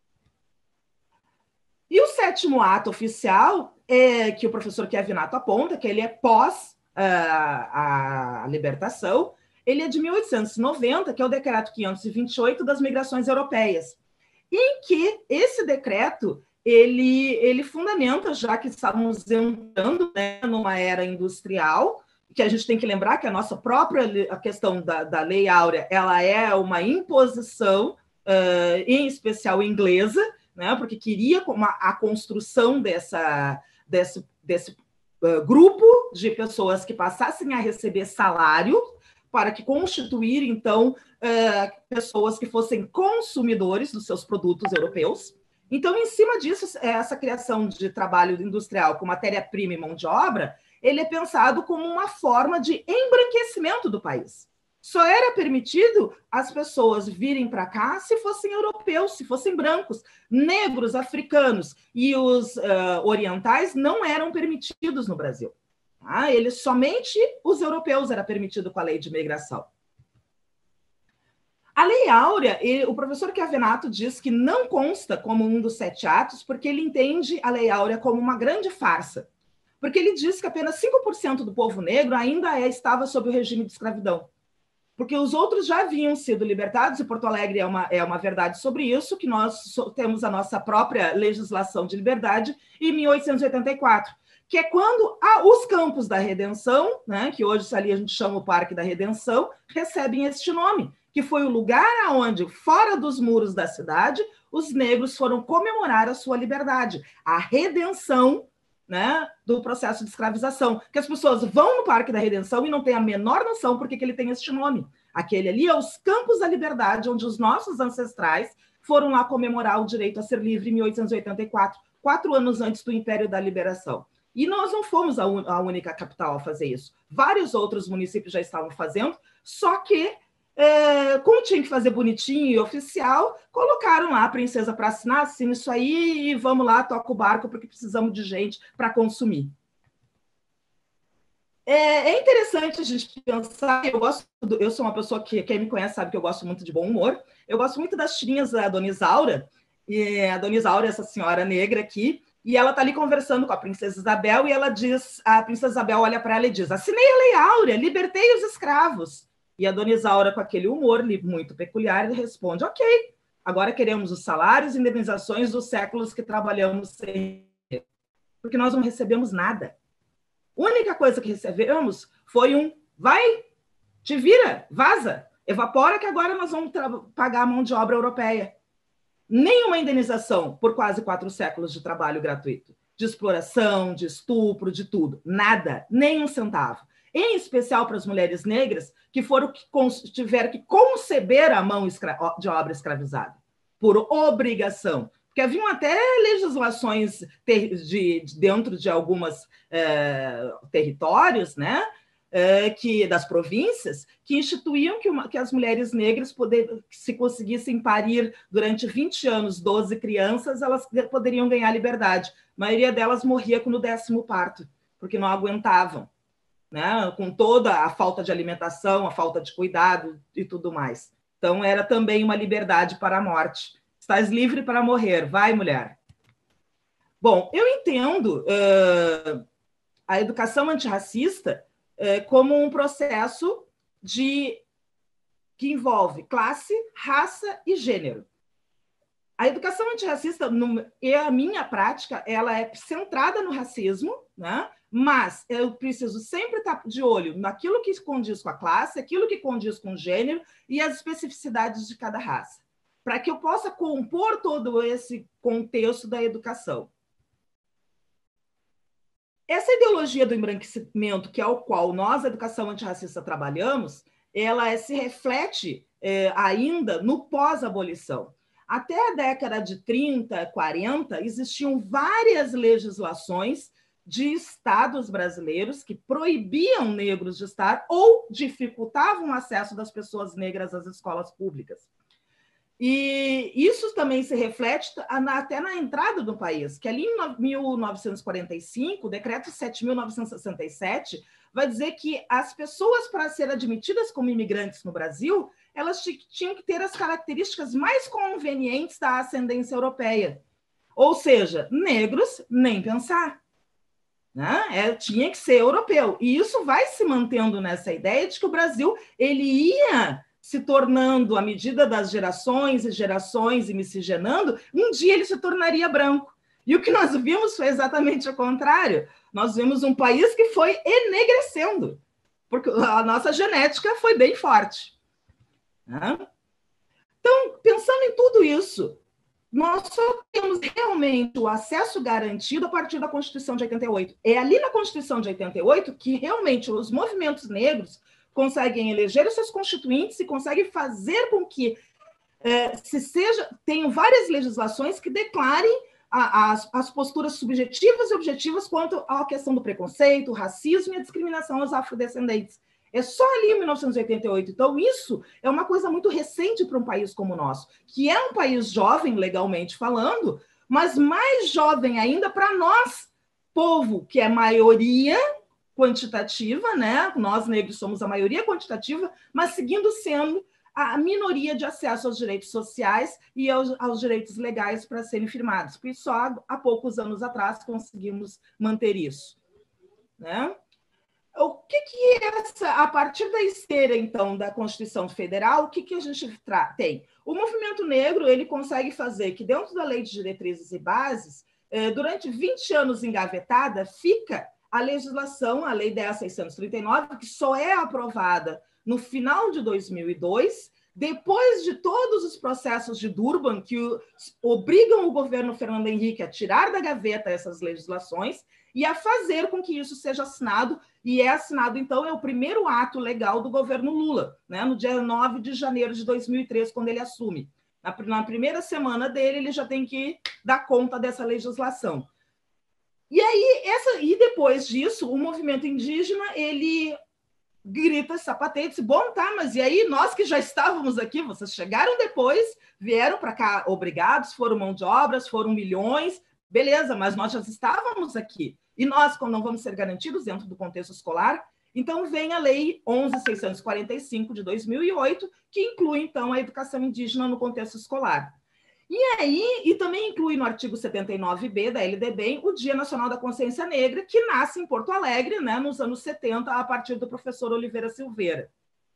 E o sétimo ato oficial, é, que o professor Kevinato aponta, que ele é pós uh, a libertação, ele é de mil oitocentos e noventa, que é o decreto quinhentos e vinte e oito das migrações europeias, em que esse decreto ele, ele fundamenta, já que estamos entrando, né, numa era industrial, que a gente tem que lembrar que a nossa própria a questão da, da Lei Áurea, ela é uma imposição, uh, em especial inglesa, né, porque queria uma, a construção dessa, desse, desse uh, grupo de pessoas que passassem a receber salário para que constituir, então, uh, pessoas que fossem consumidores dos seus produtos europeus. Então, em cima disso, essa criação de trabalho industrial com matéria-prima e mão de obra, ele é pensado como uma forma de embranquecimento do país. Só era permitido as pessoas virem para cá se fossem europeus, se fossem brancos. Negros, africanos e os uh, orientais não eram permitidos no Brasil. Tá? Eles, somente os europeus era permitido com a lei de imigração. A Lei Áurea, ele, o professor Kevinato diz que não consta como um dos sete atos, porque ele entende a Lei Áurea como uma grande farsa. Porque ele diz que apenas cinco por cento do povo negro ainda é, estava sob o regime de escravidão. Porque os outros já haviam sido libertados, e Porto Alegre é uma, é uma verdade sobre isso, que nós temos a nossa própria legislação de liberdade em mil oitocentos e oitenta e quatro, que é quando ah, os Campos da Redenção, né, que hoje ali a gente chama o Parque da Redenção, recebem este nome, que foi o lugar onde, fora dos muros da cidade, os negros foram comemorar a sua liberdade, a redenção, né, do processo de escravização, que as pessoas vão no Parque da Redenção e não têm a menor noção por que ele tem este nome. Aquele ali é os Campos da Liberdade, onde os nossos ancestrais foram lá comemorar o direito a ser livre em mil oitocentos e oitenta e quatro, quatro anos antes do Império da Liberação. E nós não fomos a, un- a única capital a fazer isso. Vários outros municípios já estavam fazendo, só que É, como tinha que fazer bonitinho e oficial, colocaram lá a princesa para assinar, assina isso aí e vamos lá, toca o barco, porque precisamos de gente para consumir. É, é interessante a gente pensar, eu gosto, do, eu sou uma pessoa que, quem me conhece sabe que eu gosto muito de bom humor, eu gosto muito das tirinhas da Dona Isaura, e a Dona Isaura é essa senhora negra aqui, e ela está ali conversando com a princesa Isabel, e ela diz, a princesa Isabel olha para ela e diz, assinei a Lei Áurea, libertei os escravos. E a Dona Isaura, com aquele humor muito peculiar, responde, ok, agora queremos os salários e indenizações dos séculos que trabalhamos sem, porque nós não recebemos nada. A única coisa que recebemos foi um, vai, te vira, vaza. Evapora que agora nós vamos pagar a mão de obra europeia. Nenhuma indenização por quase quatro séculos de trabalho gratuito, de exploração, de estupro, de tudo. Nada, nem um centavo. Em especial para as mulheres negras que foram que tiveram que conceber a mão de obra escravizada, por obrigação. Porque haviam até legislações de, de, dentro de alguns eh, territórios, né? Que, das províncias, que instituíam que, uma, que as mulheres negras, poder, se conseguissem parir durante vinte anos, doze crianças, elas poderiam ganhar liberdade. A maioria delas morria no décimo parto, porque não aguentavam, né? Com toda a falta de alimentação, a falta de cuidado e tudo mais. Então, era também uma liberdade para a morte. Estás livre para morrer, vai, mulher. Bom, eu entendo uh, a educação antirracista como um processo de, que envolve classe, raça e gênero. A educação antirracista, no, e a minha prática, ela é centrada no racismo, né? Mas eu preciso sempre estar de olho naquilo que condiz com a classe, aquilo que condiz com o gênero e as especificidades de cada raça, para que eu possa compor todo esse contexto da educação. Essa ideologia do embranquecimento, que é o qual nós, a educação antirracista, trabalhamos, ela é, se reflete é, ainda no pós-abolição. Até a década de trinta, quarenta, existiam várias legislações de estados brasileiros que proibiam negros de estar ou dificultavam o acesso das pessoas negras às escolas públicas. E isso também se reflete até na entrada do país, que ali em mil novecentos e quarenta e cinco, o decreto sete mil novecentos e sessenta e sete vai dizer que as pessoas, para serem admitidas como imigrantes no Brasil, elas tinham que ter as características mais convenientes da ascendência europeia. Ou seja, negros, nem pensar. Né? É, tinha que ser europeu. E isso vai se mantendo nessa ideia de que o Brasil ele ia se tornando, à medida das gerações e gerações e miscigenando, um dia ele se tornaria branco. E o que nós vimos foi exatamente o contrário. Nós vimos um país que foi enegrecendo, porque a nossa genética foi bem forte. Né? Então, pensando em tudo isso, nós só temos realmente o acesso garantido a partir da Constituição de oitenta e oito. É ali na Constituição de oitenta e oito que realmente os movimentos negros conseguem eleger os seus constituintes e conseguem fazer com que eh, se seja, tenham várias legislações que declarem a, as, as posturas subjetivas e objetivas quanto à questão do preconceito, o racismo e a discriminação aos afrodescendentes. É só ali em mil novecentos e oitenta e oito. Então, isso é uma coisa muito recente para um país como o nosso, que é um país jovem, legalmente falando, mas mais jovem ainda para nós, povo que é maioria quantitativa, né? Nós negros somos a maioria quantitativa, mas seguindo sendo a minoria de acesso aos direitos sociais e aos, aos direitos legais para serem firmados, porque só há, há poucos anos atrás conseguimos manter isso. Né? O que, que é essa, a partir da esteira, então, da Constituição Federal, o que, que a gente tem? O movimento negro ele consegue fazer que, dentro da Lei de Diretrizes e Bases, eh, durante vinte anos engavetada, fica a legislação, a Lei dez mil seiscentos e trinta e nove, que só é aprovada no final de dois mil e dois, depois de todos os processos de Durban, que o, obrigam o governo Fernando Henrique a tirar da gaveta essas legislações e a fazer com que isso seja assinado, e é assinado, então, é o primeiro ato legal do governo Lula, né, no dia nove de janeiro de dois mil e três, quando ele assume. Na, na primeira semana dele, ele já tem que dar conta dessa legislação. E aí, essa, e depois disso, o movimento indígena, ele grita, sapateia, diz, bom, tá, mas e aí, nós que já estávamos aqui, vocês chegaram depois, vieram para cá obrigados, foram mão de obras, foram milhões, beleza, mas nós já estávamos aqui. E nós, como não vamos ser garantidos dentro do contexto escolar, então vem a Lei onze mil seiscentos e quarenta e cinco, de dois mil e oito, que inclui, então, a educação indígena no contexto escolar. E aí, e também inclui no artigo setenta e nove B da L D B E M o Dia Nacional da Consciência Negra, que nasce em Porto Alegre, né, nos anos setenta, a partir do professor Oliveira Silveira.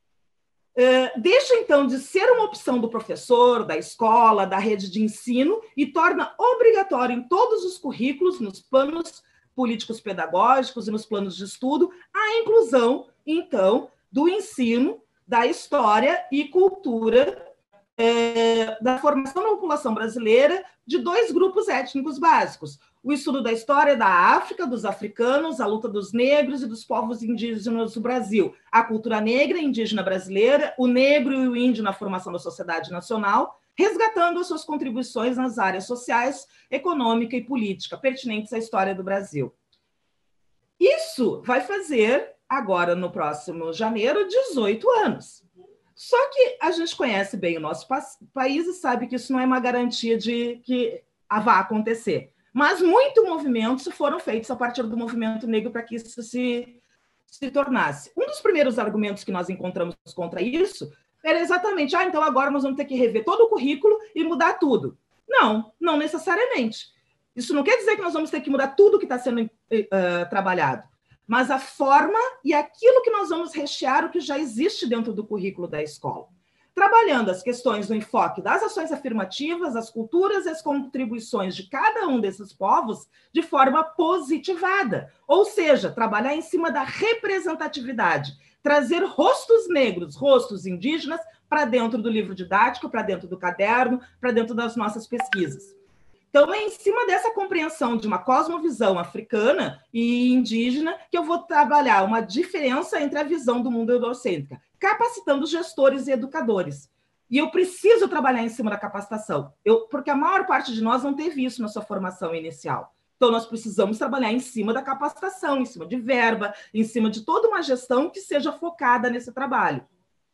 Uh, deixa, então, de ser uma opção do professor, da escola, da rede de ensino, e torna obrigatório em todos os currículos, nos planos políticos pedagógicos e nos planos de estudo, a inclusão, então, do ensino da história e cultura é, da formação da população brasileira de dois grupos étnicos básicos: o estudo da história da África, dos africanos, a luta dos negros e dos povos indígenas do Brasil, a cultura negra e indígena brasileira, o negro e o índio na formação da sociedade nacional, resgatando as suas contribuições nas áreas sociais, econômica e política, pertinentes à história do Brasil. Isso vai fazer, agora no próximo janeiro, dezoito anos. Só que a gente conhece bem o nosso país e sabe que isso não é uma garantia de que vá acontecer. Mas muitos movimentos foram feitos a partir do movimento negro para que isso se, se tornasse. Um dos primeiros argumentos que nós encontramos contra isso era exatamente, ah, então agora nós vamos ter que rever todo o currículo e mudar tudo. Não, não necessariamente. Isso não quer dizer que nós vamos ter que mudar tudo que está sendo uh, trabalhado, mas a forma e aquilo que nós vamos rechear o que já existe dentro do currículo da escola, trabalhando as questões do enfoque das ações afirmativas, as culturas e as contribuições de cada um desses povos de forma positivada, ou seja, trabalhar em cima da representatividade, trazer rostos negros, rostos indígenas para dentro do livro didático, para dentro do caderno, para dentro das nossas pesquisas. Então, é em cima dessa compreensão de uma cosmovisão africana e indígena que eu vou trabalhar uma diferença entre a visão do mundo eurocêntrica, capacitando gestores e educadores. E eu preciso trabalhar em cima da capacitação, eu, porque a maior parte de nós não teve isso na sua formação inicial. Então, nós precisamos trabalhar em cima da capacitação, em cima de verba, em cima de toda uma gestão que seja focada nesse trabalho.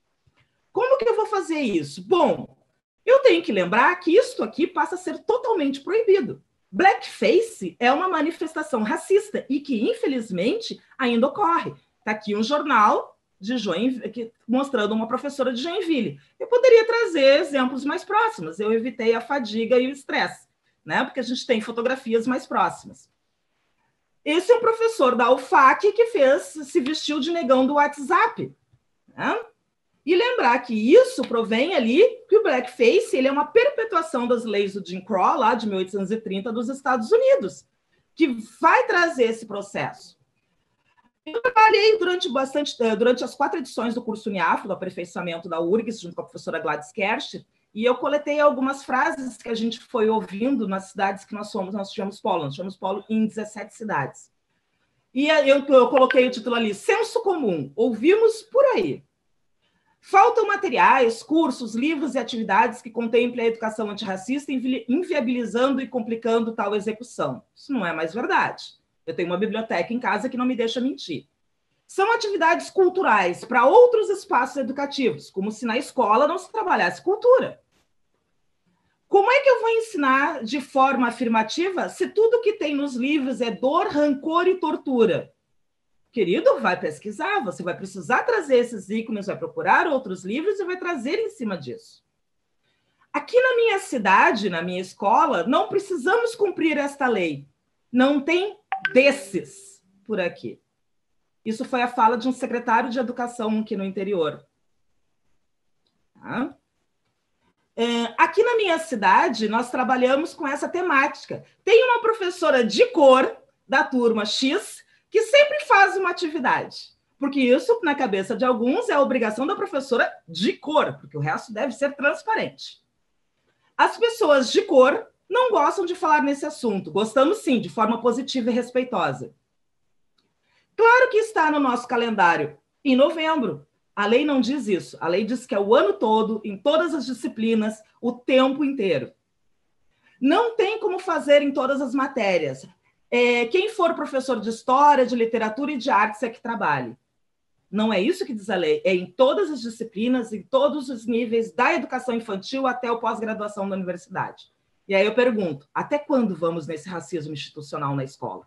Como que eu vou fazer isso? Bom, eu tenho que lembrar que isso aqui passa a ser totalmente proibido. Blackface é uma manifestação racista e que, infelizmente, ainda ocorre. Está aqui um jornal de Joinville, mostrando uma professora de Joinville. Eu poderia trazer exemplos mais próximos. Eu evitei a fadiga e o estresse, né? Porque a gente tem fotografias mais próximas. Esse é um professor da U F A C que fez, se vestiu de negão do WhatsApp, né? E lembrar que isso provém ali que o blackface ele é uma perpetuação das leis do Jim Crow, lá de mil oitocentos e trinta, dos Estados Unidos, que vai trazer esse processo. Eu trabalhei durante, bastante, durante as quatro edições do curso Uniafro, do aperfeiçoamento da U R G S, junto com a professora Gladys Kerst, e eu coletei algumas frases que a gente foi ouvindo nas cidades que nós somos, nós tivemos polo, nós tivemos polo em dezessete cidades. E eu, eu coloquei o título ali, senso comum, ouvimos por aí. Faltam materiais, cursos, livros e atividades que contemplem a educação antirracista, inviabilizando e complicando tal execução. Isso não é mais verdade. Eu tenho uma biblioteca em casa que não me deixa mentir. São atividades culturais para outros espaços educativos, como se na escola não se trabalhasse cultura. Como é que eu vou ensinar de forma afirmativa se tudo que tem nos livros é dor, rancor e tortura? Querido, vai pesquisar, você vai precisar trazer esses ícones, vai procurar outros livros e vai trazer em cima disso. Aqui na minha cidade, na minha escola, não precisamos cumprir esta lei. Não tem desses por aqui. Isso foi a fala de um secretário de educação aqui no interior. Tá? É, aqui na minha cidade, nós trabalhamos com essa temática. Tem uma professora de cor da turma X que sempre faz uma atividade, porque isso, na cabeça de alguns, é a obrigação da professora de cor, porque o resto deve ser transparente. As pessoas de cor não gostam de falar nesse assunto, gostamos sim, de forma positiva e respeitosa. Claro que está no nosso calendário, em novembro. A lei não diz isso, a lei diz que é o ano todo, em todas as disciplinas, o tempo inteiro. Não tem como fazer em todas as matérias. É, quem for professor de história, de literatura e de artes é que trabalhe. Não é isso que diz a lei, é em todas as disciplinas, em todos os níveis, da educação infantil até o pós-graduação da universidade. E aí eu pergunto, até quando vamos nesse racismo institucional na escola?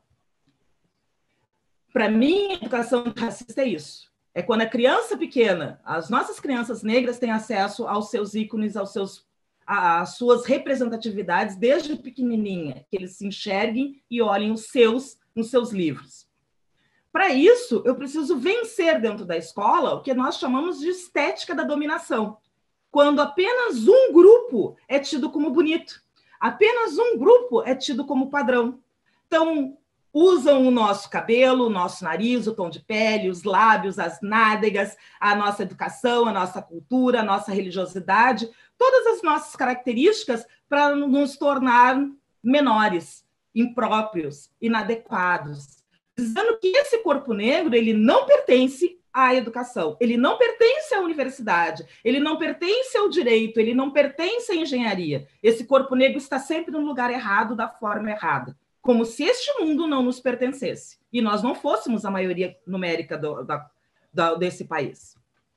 Para mim, educação racista é isso. É quando a criança pequena, as nossas crianças negras têm acesso aos seus ícones, aos seus as suas representatividades desde pequenininha, que eles se enxerguem e olhem os seus nos seus livros. Para isso, eu preciso vencer dentro da escola o que nós chamamos de estética da dominação, quando apenas um grupo é tido como bonito, apenas um grupo é tido como padrão. Então, usam o nosso cabelo, o nosso nariz, o tom de pele, os lábios, as nádegas, a nossa educação, a nossa cultura, a nossa religiosidade, todas as nossas características para nos tornar menores, impróprios, inadequados, dizendo que esse corpo negro ele não pertence à educação, ele não pertence à universidade, ele não pertence ao direito, ele não pertence à engenharia. Esse corpo negro está sempre no lugar errado, da forma errada, como se este mundo não nos pertencesse e nós não fôssemos a maioria numérica do, da, da, desse país.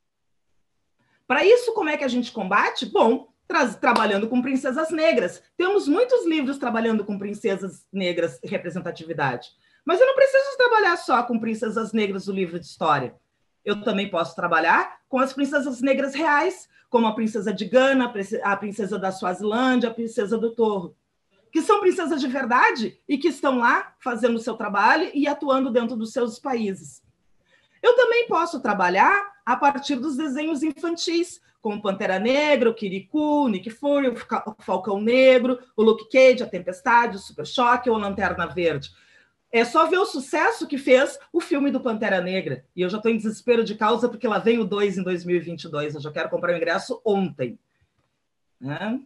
Para isso, como é que a gente combate? Bom, tra trabalhando com princesas negras. Temos muitos livros trabalhando com princesas negras e representatividade, mas eu não preciso trabalhar só com princesas negras do livro de história. Eu também posso trabalhar com as princesas negras reais, como a princesa de Gana, a princesa da Suazilândia, a princesa do Togo, que são princesas de verdade e que estão lá fazendo o seu trabalho e atuando dentro dos seus países. Eu também posso trabalhar a partir dos desenhos infantis, como Pantera Negra, o Kirikou, o Nick Fury, o Falcão Negro, o Luke Cage, a Tempestade, o Super Choque ou a Lanterna Verde. É só ver o sucesso que fez o filme do Pantera Negra. E eu já estou em desespero de causa, porque lá vem o dois em dois mil e vinte e dois. Eu já quero comprar o ingresso ontem. Né?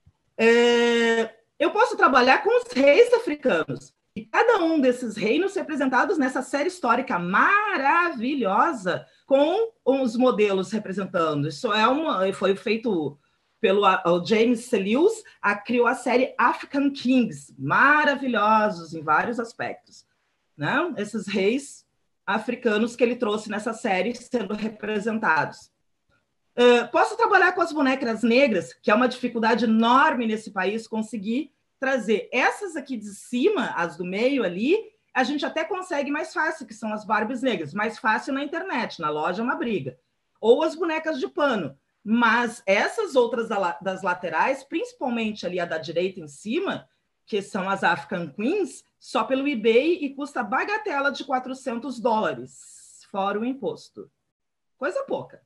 É... Eu posso trabalhar com os reis africanos. E cada um desses reinos representados nessa série histórica maravilhosa, com os modelos representando. Isso é uma, foi feito pelo o James Selous, a, criou a série African Kings, maravilhosos em vários aspectos. Né? Esses reis africanos que ele trouxe nessa série sendo representados. Uh, posso trabalhar com as bonecas negras, que é uma dificuldade enorme nesse país, conseguir trazer essas aqui de cima, as do meio ali, a gente até consegue mais fácil, que são as Barbies negras, mais fácil na internet, na loja é uma briga. Ou as bonecas de pano. Mas essas outras das laterais, principalmente ali a da direita em cima, que são as African Queens, só pelo eBay e custa bagatela de quatrocentos dólares, fora o imposto. Coisa pouca.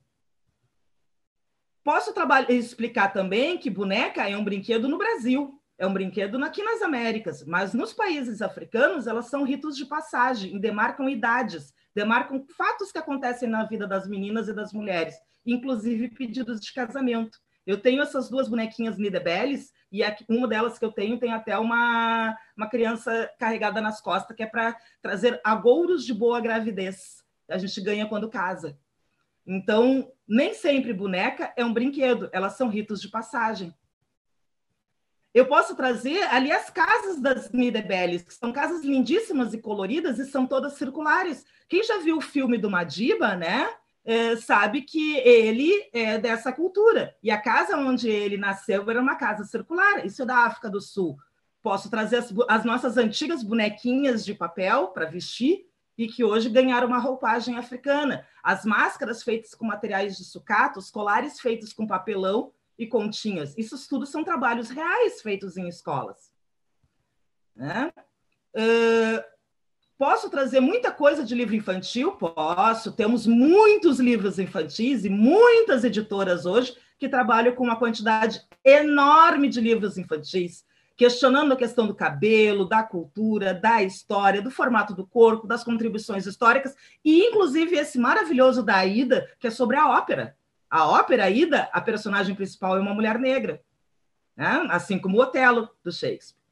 Posso explicar também que boneca é um brinquedo no Brasil, é um brinquedo aqui nas Américas, mas nos países africanos elas são ritos de passagem, demarcam idades, demarcam fatos que acontecem na vida das meninas e das mulheres, inclusive pedidos de casamento. Eu tenho essas duas bonequinhas Nidebelles, e uma delas que eu tenho tem até uma, uma criança carregada nas costas, que é para trazer agouros de boa gravidez. A gente ganha quando casa. Então, nem sempre boneca é um brinquedo, elas são ritos de passagem. Eu posso trazer ali as casas das Nidebelles, que são casas lindíssimas e coloridas e são todas circulares. Quem já viu o filme do Madiba, né? É, sabe que ele é dessa cultura. E a casa onde ele nasceu era uma casa circular. Isso é da África do Sul. Posso trazer as, as nossas antigas bonequinhas de papel para vestir e que hoje ganharam uma roupagem africana. As máscaras feitas com materiais de sucata, os colares feitos com papelão e continhas. Isso tudo são trabalhos reais feitos em escolas. Né? Uh, Posso trazer muita coisa de livro infantil? Posso. Temos muitos livros infantis e muitas editoras hoje que trabalham com uma quantidade enorme de livros infantis, questionando a questão do cabelo, da cultura, da história, do formato do corpo, das contribuições históricas, e inclusive esse maravilhoso da Aida, que é sobre a ópera. A ópera Aida, a personagem principal é uma mulher negra, né? Assim como o Otelo, do Shakespeare.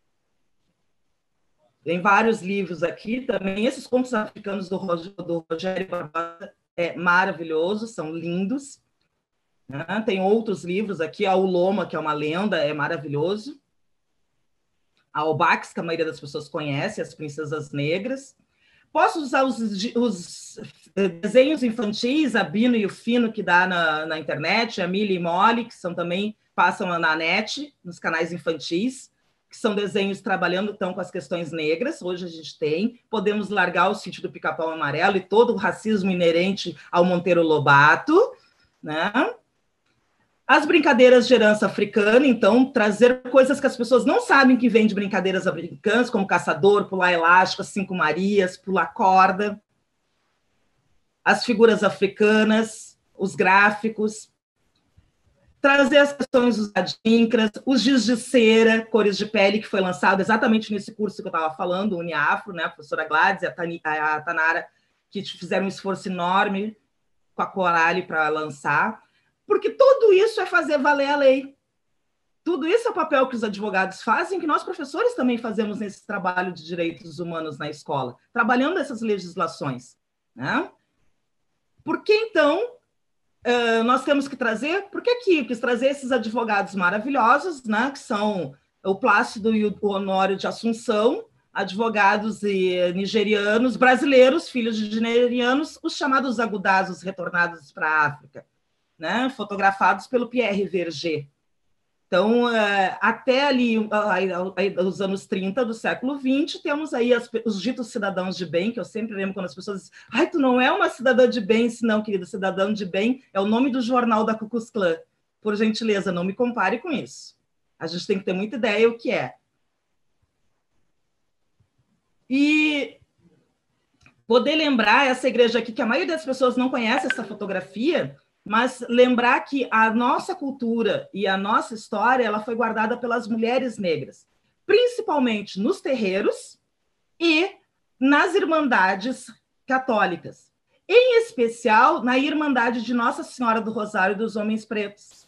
Tem vários livros aqui também. Esses contos africanos do Rogério Barbosa é maravilhoso, são lindos. Né? Tem outros livros aqui, a Uloma, que é uma lenda, é maravilhoso. A Obax, que a maioria das pessoas conhece, as princesas negras. Posso usar os, os desenhos infantis, a Bino e o Fino, que dá na, na internet, a Millie e Molly, que são também, passam na net, nos canais infantis, que são desenhos trabalhando então com as questões negras. Hoje a gente tem, podemos largar o Sítio do Pica-Pau Amarelo e todo o racismo inerente ao Monteiro Lobato, né? As brincadeiras de herança africana, então, trazer coisas que as pessoas não sabem que vêm de brincadeiras africanas, como caçador, pular elástico, as cinco Marias, pular corda. As figuras africanas, os gráficos. trazer as questões dos adinkras, os giz de cera, cores de pele, que foi lançado exatamente nesse curso que eu estava falando, o Uniafro, né? A professora Gladys e a, Tani, a Tanara, que fizeram um esforço enorme com a Coralie para lançar, porque tudo isso é fazer valer a lei. Tudo isso é o papel que os advogados fazem, que nós professores também fazemos nesse trabalho de direitos humanos na escola, trabalhando essas legislações, né? Por que, então, uh, nós temos que trazer... Por que aqui? Quis trazer esses advogados maravilhosos, né? Que são o Plácido e o Honório de Assunção, advogados e nigerianos, brasileiros, filhos de nigerianos, os chamados agudazos retornados para a África, né? Fotografados pelo Pierre Verger. Então, até ali, os anos trinta do século vinte, temos aí os ditos cidadãos de bem, que eu sempre lembro quando as pessoas dizem, ai, tu não é uma cidadã de bem, se não, querido, cidadão de bem é o nome do jornal da Ku Klux Klan. Por gentileza, não me compare com isso. A gente tem que ter muita ideia o que é. E poder lembrar essa igreja aqui, que a maioria das pessoas não conhece essa fotografia, mas lembrar que a nossa cultura e a nossa história ela foi guardada pelas mulheres negras, principalmente nos terreiros e nas irmandades católicas, em especial na Irmandade de Nossa Senhora do Rosário dos Homens Pretos,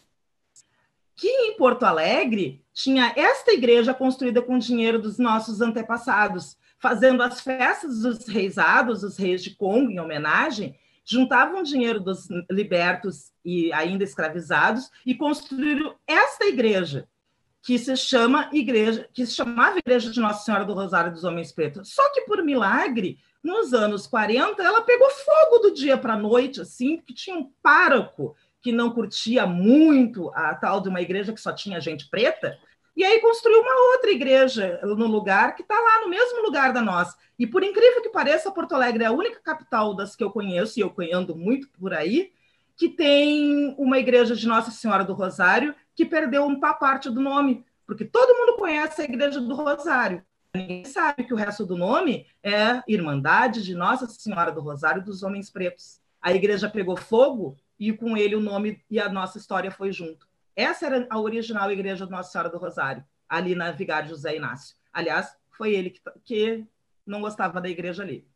que em Porto Alegre tinha esta igreja construída com dinheiro dos nossos antepassados, fazendo as festas dos reisados, os reis de Congo, em homenagem, juntavam dinheiro dos libertos e ainda escravizados e construíram esta igreja, que se chama igreja, que se chamava Igreja de Nossa Senhora do Rosário dos Homens Pretos. Só que, por milagre, nos anos quarenta, ela pegou fogo do dia para a noite, assim, porque tinha um pároco que não curtia muito a tal de uma igreja que só tinha gente preta, e aí construiu uma outra igreja no lugar que está lá no mesmo lugar da nossa. E por incrível que pareça, Porto Alegre é a única capital das que eu conheço, e eu ando muito por aí, que tem uma igreja de Nossa Senhora do Rosário que perdeu uma parte do nome, porque todo mundo conhece a igreja do Rosário. Ninguém sabe que o resto do nome é Irmandade de Nossa Senhora do Rosário dos Homens Pretos. A igreja pegou fogo e com ele o nome e a nossa história foi junto. Essa era a original igreja de Nossa Senhora do Rosário, ali na Vigário José Inácio. Aliás, foi ele que, que não gostava da igreja ali.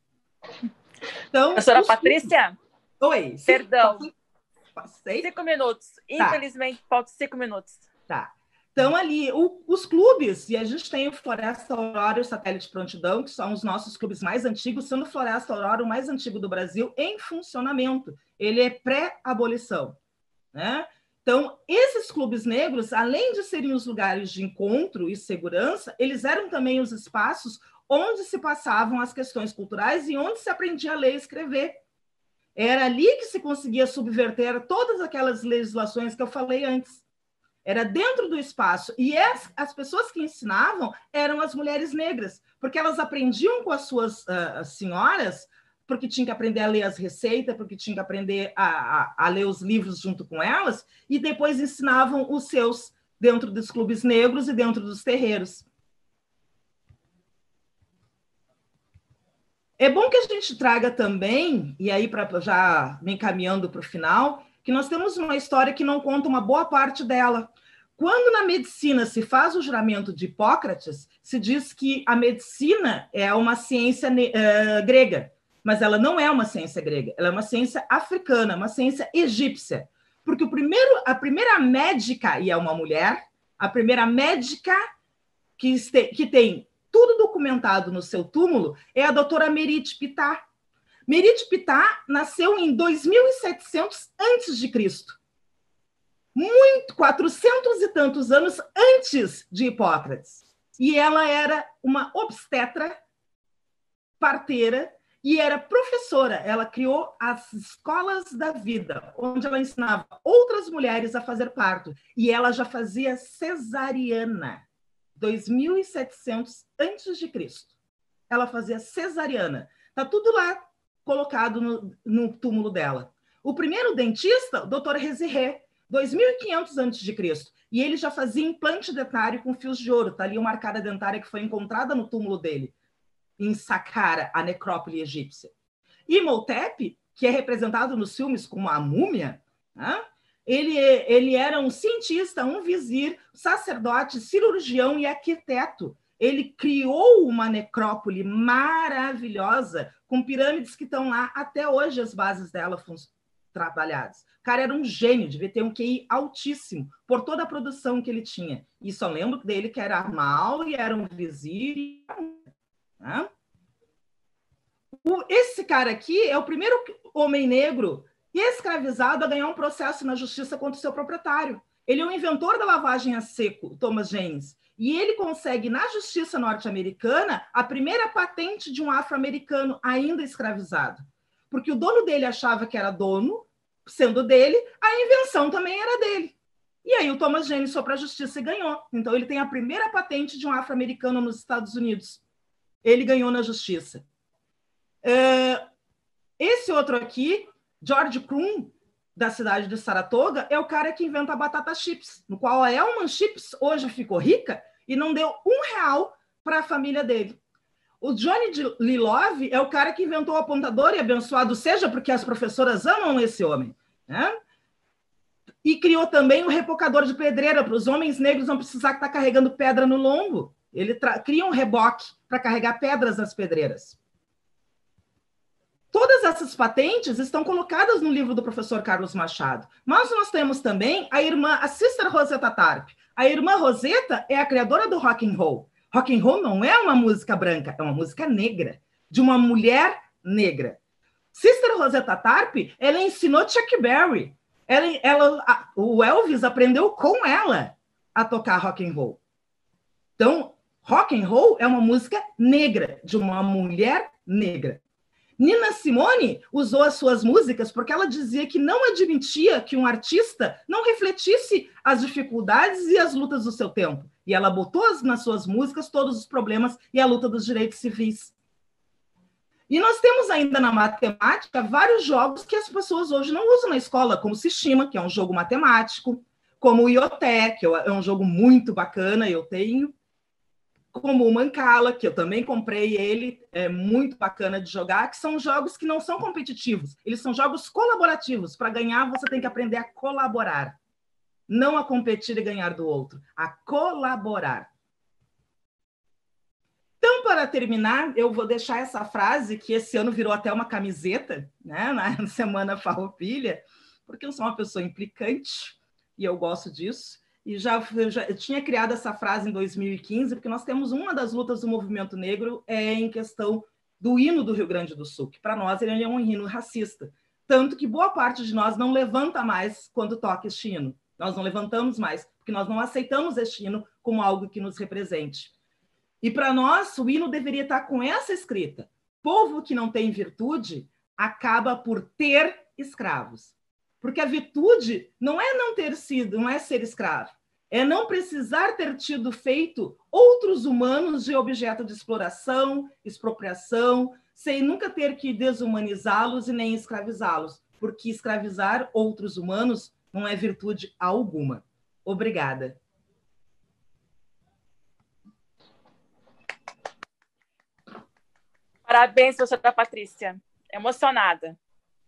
Então, professora Patrícia? Oi. Perdão. Passei? Cinco minutos. Tá. Infelizmente, faltam cinco minutos. Tá. Então, ali, o, os clubes, e a gente tem o Floresta Aurora e o Satélite Prontidão, que são os nossos clubes mais antigos, sendo o Floresta Aurora o mais antigo do Brasil em funcionamento. Ele é pré-abolição, né? Então, esses clubes negros, além de serem os lugares de encontro e segurança, eles eram também os espaços onde se passavam as questões culturais e onde se aprendia a ler e escrever. Era ali que se conseguia subverter todas aquelas legislações que eu falei antes. Era dentro do espaço. E as, as pessoas que ensinavam eram as mulheres negras, porque elas aprendiam com as suas uh, senhoras, porque tinha que aprender a ler as receitas, porque tinha que aprender a, a, a ler os livros junto com elas, e depois ensinavam os seus dentro dos clubes negros e dentro dos terreiros. É bom que a gente traga também, e aí para já me encaminhando para o final, que nós temos uma história que não conta uma boa parte dela. Quando na medicina se faz o juramento de Hipócrates, se diz que a medicina é uma ciência uh, grega, mas ela não é uma ciência grega, ela é uma ciência africana, uma ciência egípcia. Porque o primeiro, a primeira médica, e é uma mulher, a primeira médica que, este, que tem tudo documentado no seu túmulo é a doutora Merite Pitá. Merite Pitá nasceu em dois mil e setecentos antes de Cristo. Muito, quatrocentos e tantos anos antes de Hipócrates. E ela era uma obstetra, parteira, e era professora. Ela criou as escolas da vida, onde ela ensinava outras mulheres a fazer parto. E ela já fazia cesariana, dois mil e setecentos antes de Cristo. Ela fazia cesariana. Está tudo lá colocado no, no túmulo dela. O primeiro dentista, o doutor Réziré, dois mil e quinhentos antes de Cristo. E ele já fazia implante dentário com fios de ouro. Está ali uma arcada dentária que foi encontrada no túmulo dele, em Saqqara, a necrópole egípcia. Imhotep, que é representado nos filmes como a múmia, né? Ele, ele era um cientista, um vizir, sacerdote, cirurgião e arquiteto. Ele criou uma necrópole maravilhosa, com pirâmides que estão lá até hoje, as bases dela trabalhadas. O cara era um gênio, devia ter um Q I altíssimo, por toda a produção que ele tinha. E só lembro dele que era mal e era um vizir. Né? O, esse cara aqui é o primeiro homem negro escravizado a ganhar um processo na justiça contra o seu proprietário. Ele é o inventor da lavagem a seco, Thomas Jaynes, e ele consegue, na justiça norte-americana, a primeira patente de um afro-americano ainda escravizado. Porque o dono dele achava que era dono, sendo dele, a invenção também era dele. E aí o Thomas Jaynes foi para a justiça e ganhou. Então ele tem a primeira patente de um afro-americano nos Estados Unidos. Ele ganhou na justiça. Esse outro aqui, George Crumb, da cidade de Saratoga, é o cara que inventa a batata chips, no qual a Hellman Chips hoje ficou rica e não deu um real para a família dele. O Johnny Lee Love é o cara que inventou o apontador, e abençoado seja, porque as professoras amam esse homem, né? E criou também o repocador de pedreira, para os homens negros não precisar estar carregando pedra no lombo. Ele cria um reboque para carregar pedras nas pedreiras. Todas essas patentes estão colocadas no livro do professor Carlos Machado. Mas nós temos também a irmã, a Sister Rosetta Tarp. A irmã Rosetta é a criadora do rock and roll. Rock and roll não é uma música branca, é uma música negra, de uma mulher negra. Sister Rosetta Tarp, ela ensinou Chuck Berry. Ela, ela, a, o Elvis aprendeu com ela a tocar rock and roll. Então, rock and roll é uma música negra, de uma mulher negra. Nina Simone usou as suas músicas porque ela dizia que não admitia que um artista não refletisse as dificuldades e as lutas do seu tempo. E ela botou nas suas músicas todos os problemas e a luta dos direitos civis. E nós temos ainda na matemática vários jogos que as pessoas hoje não usam na escola, como o Tsushima, que é um jogo matemático, como o Ioté, que é um jogo muito bacana, eu tenho, como o Mancala, que eu também comprei ele, é muito bacana de jogar, que são jogos que não são competitivos, eles são jogos colaborativos. Para ganhar, você tem que aprender a colaborar, não a competir e ganhar do outro, a colaborar. Então, para terminar, eu vou deixar essa frase, que esse ano virou até uma camiseta, né, na Semana Farroupilha, porque eu sou uma pessoa implicante, e eu gosto disso. E já, eu já eu tinha criado essa frase em dois mil e quinze, porque nós temos uma das lutas do movimento negro é em questão do hino do Rio Grande do Sul, que para nós ele é um hino racista. Tanto que boa parte de nós não levanta mais quando toca este hino. Nós não levantamos mais, porque nós não aceitamos este hino como algo que nos represente. E para nós, o hino deveria estar com essa escrita: povo que não tem virtude acaba por ter escravos. Porque a virtude não é não ter sido, não é ser escravo. É não precisar ter tido feito outros humanos de objeto de exploração, expropriação, sem nunca ter que desumanizá-los e nem escravizá-los. Porque escravizar outros humanos não é virtude alguma. Obrigada. Parabéns, professora Patrícia. Emocionada.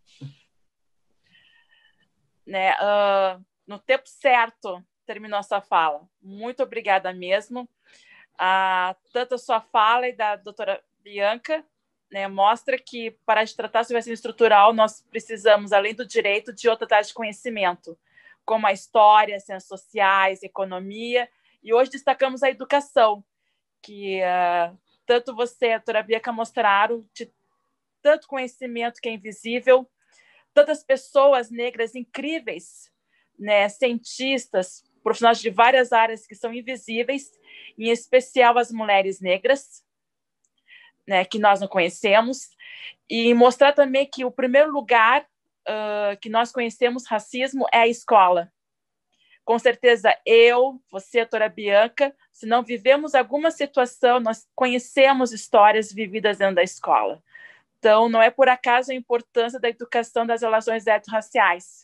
Né? Uh, no tempo certo, terminou a sua fala. Muito obrigada mesmo. Uh, tanto a sua fala e da doutora Bianca, né, mostra que, para tratar sobre racismo estrutural, nós precisamos, além do direito, de outras áreas de conhecimento, como a história, ciências sociais, economia, e hoje destacamos a educação, que uh, tanto você e a doutora Bianca mostraram de tanto conhecimento que é invisível, tantas pessoas negras incríveis, né, cientistas, profissionais de várias áreas que são invisíveis, em especial as mulheres negras, né, que nós não conhecemos, e mostrar também que o primeiro lugar uh, que nós conhecemos racismo é a escola. Com certeza eu, você, a doutora Bianca, se não vivemos alguma situação, nós conhecemos histórias vividas dentro da escola. Então, não é por acaso a importância da educação das relações étnico-raciais.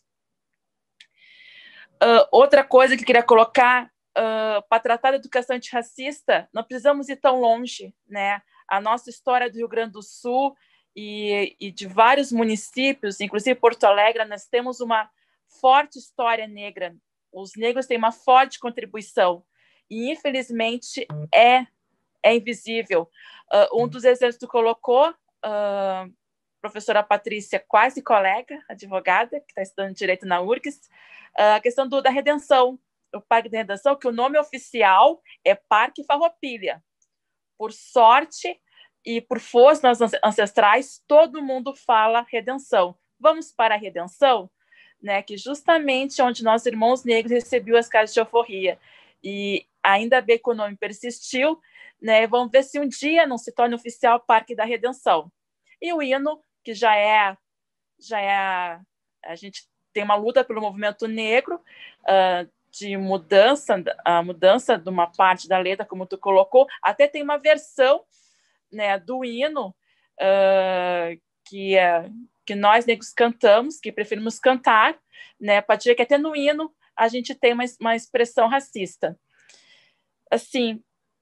Uh, outra coisa que eu queria colocar, uh, para tratar da educação antirracista, não precisamos ir tão longe, né? A nossa história do Rio Grande do Sul e, e de vários municípios, inclusive Porto Alegre, nós temos uma forte história negra. Os negros têm uma forte contribuição e, infelizmente, é, é invisível. Uh, um dos exemplos que tu colocou, uh, professora Patrícia, quase colega, advogada, que está estudando Direito na U R G S, uh, a questão do, da redenção, o Parque da Redenção, que o nome oficial é Parque Farroupilha. Por sorte e por força das ancestrais, todo mundo fala redenção. Vamos para a redenção? Né, que justamente onde nossos irmãos negros recebiam as casas de alforria. E ainda bem que o nome persistiu, né, vamos ver se um dia não se torna oficial Parque da Redenção. E o hino, que já é, já é a gente tem uma luta pelo movimento negro, uh, de mudança, a mudança de uma parte da letra, como tu colocou, até tem uma versão, né, do hino uh, que, uh, que nós negros cantamos, que preferimos cantar, né, para dizer que até no hino a gente tem uma, uma expressão racista. Assim,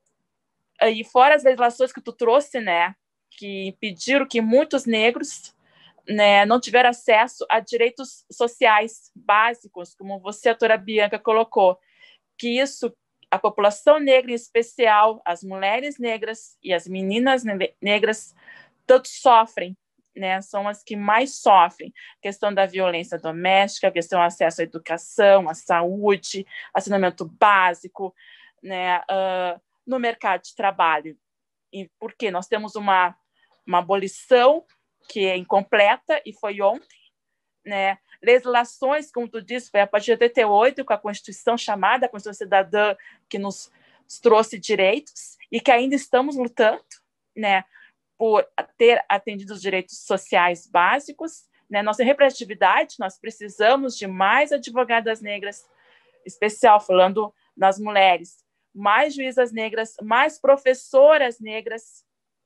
e fora as legislações que tu trouxe, né, que impediram que muitos negros, né, não tiveram acesso a direitos sociais básicos, como você, a doutora Bianca, colocou, que isso, a população negra em especial, as mulheres negras e as meninas negras, todos sofrem, né, são as que mais sofrem. A questão da violência doméstica, a questão do acesso à educação, à saúde, a saneamento básico, né, uh, no mercado de trabalho. E por quê? Nós temos uma, uma abolição que é incompleta, e foi ontem, né? Legislações, como tu disse, foi a partir de oitenta e oito, com a Constituição chamada Constituição Cidadã, que nos trouxe direitos, e que ainda estamos lutando, né, por ter atendido os direitos sociais básicos, né? Nossa representatividade, nós precisamos de mais advogadas negras, especial falando das mulheres, mais juízas negras, mais professoras negras.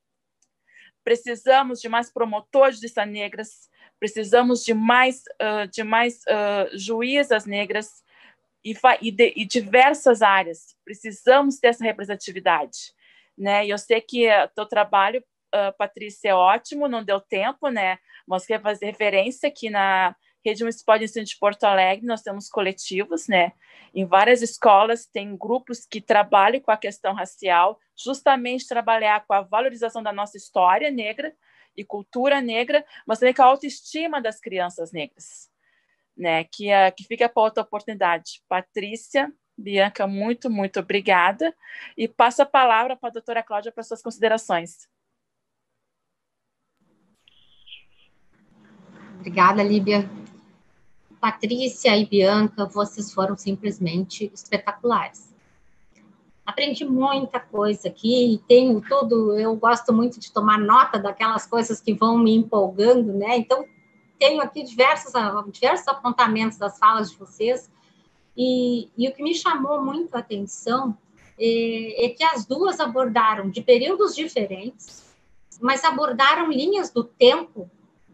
Precisamos de mais promotores de justiça negras, precisamos de mais, uh, de mais uh, juízas negras e, e, de, e diversas áreas. Precisamos ter essa representatividade, né? E eu sei que o teu trabalho, uh, Patrícia, é ótimo, não deu tempo, né? Mas quero fazer referência que na Rede Municipal de Ensino de Porto Alegre nós temos coletivos, né? Em várias escolas tem grupos que trabalham com a questão racial, justamente trabalhar com a valorização da nossa história negra e cultura negra, mas também com a autoestima das crianças negras, né? Que, uh, que fica para outra oportunidade. Patrícia, Bianca, muito, muito obrigada. E passo a palavra para a doutora Cláudia para suas considerações. Obrigada, Líbia. Patrícia e Bianca, vocês foram simplesmente espetaculares. Aprendi muita coisa aqui, tenho tudo, eu gosto muito de tomar nota daquelas coisas que vão me empolgando, né? Então, tenho aqui diversos, diversos apontamentos das falas de vocês, e, e o que me chamou muito a atenção é, é que as duas abordaram de períodos diferentes, mas abordaram linhas do tempo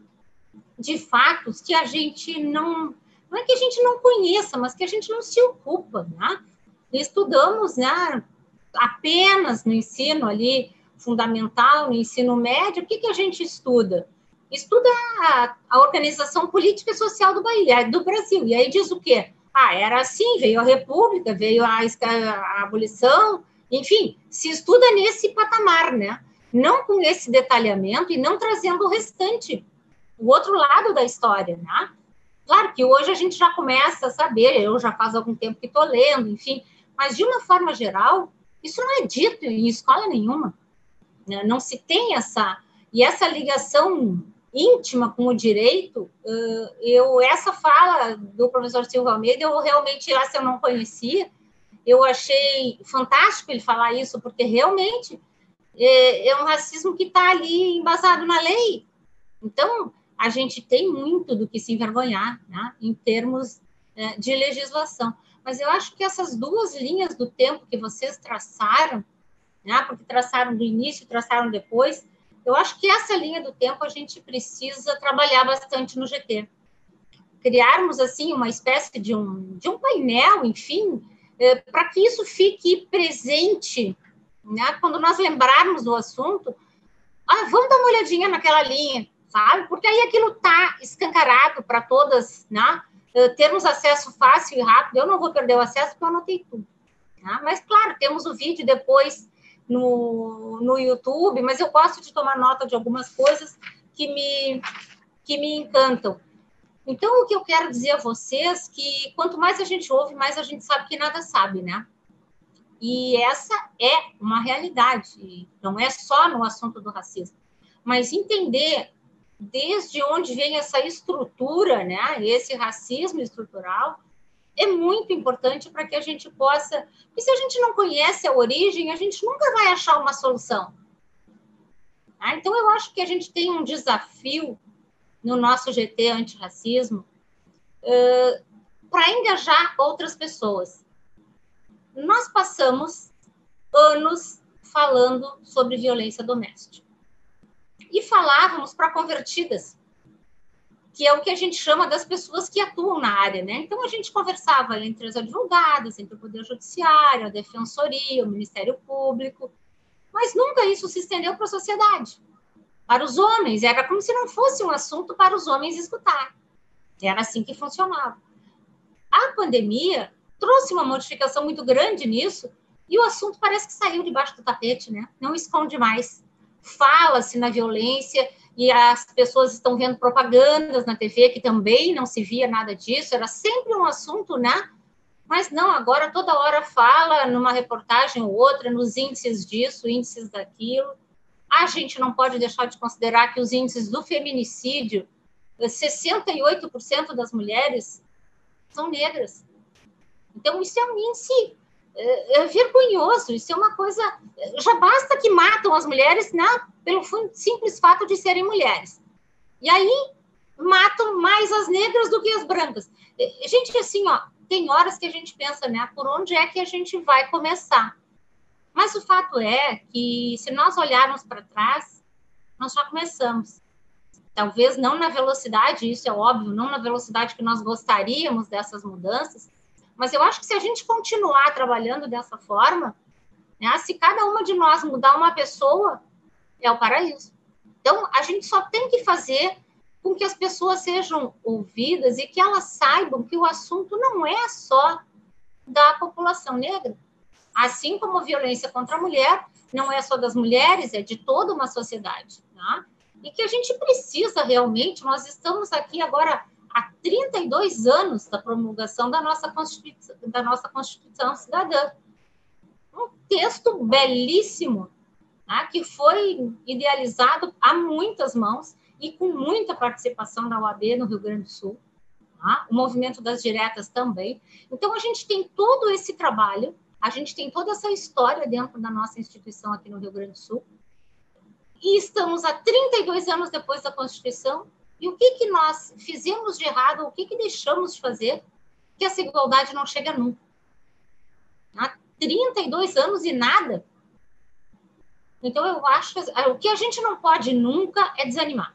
de fatos que a gente não... Não é que a gente não conheça, mas que a gente não se ocupa, né? Estudamos, né, apenas no ensino ali fundamental, no ensino médio, o que, que a gente estuda? Estuda a, a organização política e social do, Bahia, do Brasil. E aí diz o quê? Ah, era assim, veio a República, veio a, a abolição, enfim, se estuda nesse patamar, né? Não com esse detalhamento e não trazendo o restante, o outro lado da história, né? Claro que hoje a gente já começa a saber, eu já faz algum tempo que estou lendo, enfim, mas de uma forma geral, isso não é dito em escola nenhuma, né? Não se tem essa, e essa ligação íntima com o direito, eu, essa fala do professor Silva Almeida, eu realmente, essa eu não conhecia, eu achei fantástico ele falar isso, porque realmente é, é um racismo que está ali embasado na lei. Então, a gente tem muito do que se envergonhar, né, em termos é, de legislação. Mas eu acho que essas duas linhas do tempo que vocês traçaram, né, porque traçaram do início e traçaram depois, eu acho que essa linha do tempo a gente precisa trabalhar bastante no G T. Criarmos, assim, uma espécie de um, de um painel, enfim, é, para que isso fique presente, né, quando nós lembrarmos do assunto, ah, vamos dar uma olhadinha naquela linha, sabe? Porque aí aquilo está escancarado para todas, né? uh, termos acesso fácil e rápido. Eu não vou perder o acesso porque eu anotei tudo. Tá? Mas, claro, temos o vídeo depois no, no YouTube, mas eu gosto de tomar nota de algumas coisas que me, que me encantam. Então, o que eu quero dizer a vocês é que quanto mais a gente ouve, mais a gente sabe que nada sabe, né? E essa é uma realidade, não é só no assunto do racismo, mas entender desde onde vem essa estrutura, né? Esse racismo estrutural é muito importante para que a gente possa... E se a gente não conhece a origem, a gente nunca vai achar uma solução. Tá? Então, eu acho que a gente tem um desafio no nosso G T antirracismo uh, para engajar outras pessoas. Nós passamos anos falando sobre violência doméstica. E falávamos para convertidas, que é o que a gente chama das pessoas que atuam na área, né? Então, a gente conversava entre as advogadas, entre o Poder Judiciário, a Defensoria, o Ministério Público, mas nunca isso se estendeu para a sociedade. Para os homens, era como se não fosse um assunto para os homens escutar. Era assim que funcionava. A pandemia trouxe uma modificação muito grande nisso, e o assunto parece que saiu debaixo do tapete, né? Não esconde mais. Fala-se na violência, e as pessoas estão vendo propagandas na T V, que também não se via nada disso, era sempre um assunto, né? Mas não, agora toda hora fala numa reportagem ou outra, nos índices disso, índices daquilo. A gente não pode deixar de considerar que os índices do feminicídio, sessenta e oito por cento das mulheres são negras. Então, isso é um índice é, é vergonhoso, isso é uma coisa... Já basta que matam as mulheres, né, pelo simples fato de serem mulheres. E aí, matam mais as negras do que as brancas. Gente, assim, ó, tem horas que a gente pensa, né, por onde é que a gente vai começar? Mas o fato é que, se nós olharmos para trás, nós já começamos. Talvez não na velocidade, isso é óbvio, não na velocidade que nós gostaríamos dessas mudanças, mas eu acho que se a gente continuar trabalhando dessa forma, né, se cada uma de nós mudar uma pessoa, é o paraíso. Então, a gente só tem que fazer com que as pessoas sejam ouvidas e que elas saibam que o assunto não é só da população negra. Assim como a violência contra a mulher não é só das mulheres, é de toda uma sociedade. Tá? E que a gente precisa realmente, nós estamos aqui agora há trinta e dois anos da promulgação da nossa Constituição, da nossa Constituição Cidadã. Um texto belíssimo, tá? Que foi idealizado a muitas mãos e com muita participação da O A B no Rio Grande do Sul, tá? O movimento das diretas também. Então, a gente tem todo esse trabalho, a gente tem toda essa história dentro da nossa instituição aqui no Rio Grande do Sul, e estamos há trinta e dois anos depois da Constituição, e o que, que nós fizemos de errado, o que, que deixamos de fazer, que essa igualdade não chega nunca. Há trinta e dois anos e nada. Então, eu acho que o que a gente não pode nunca é desanimar.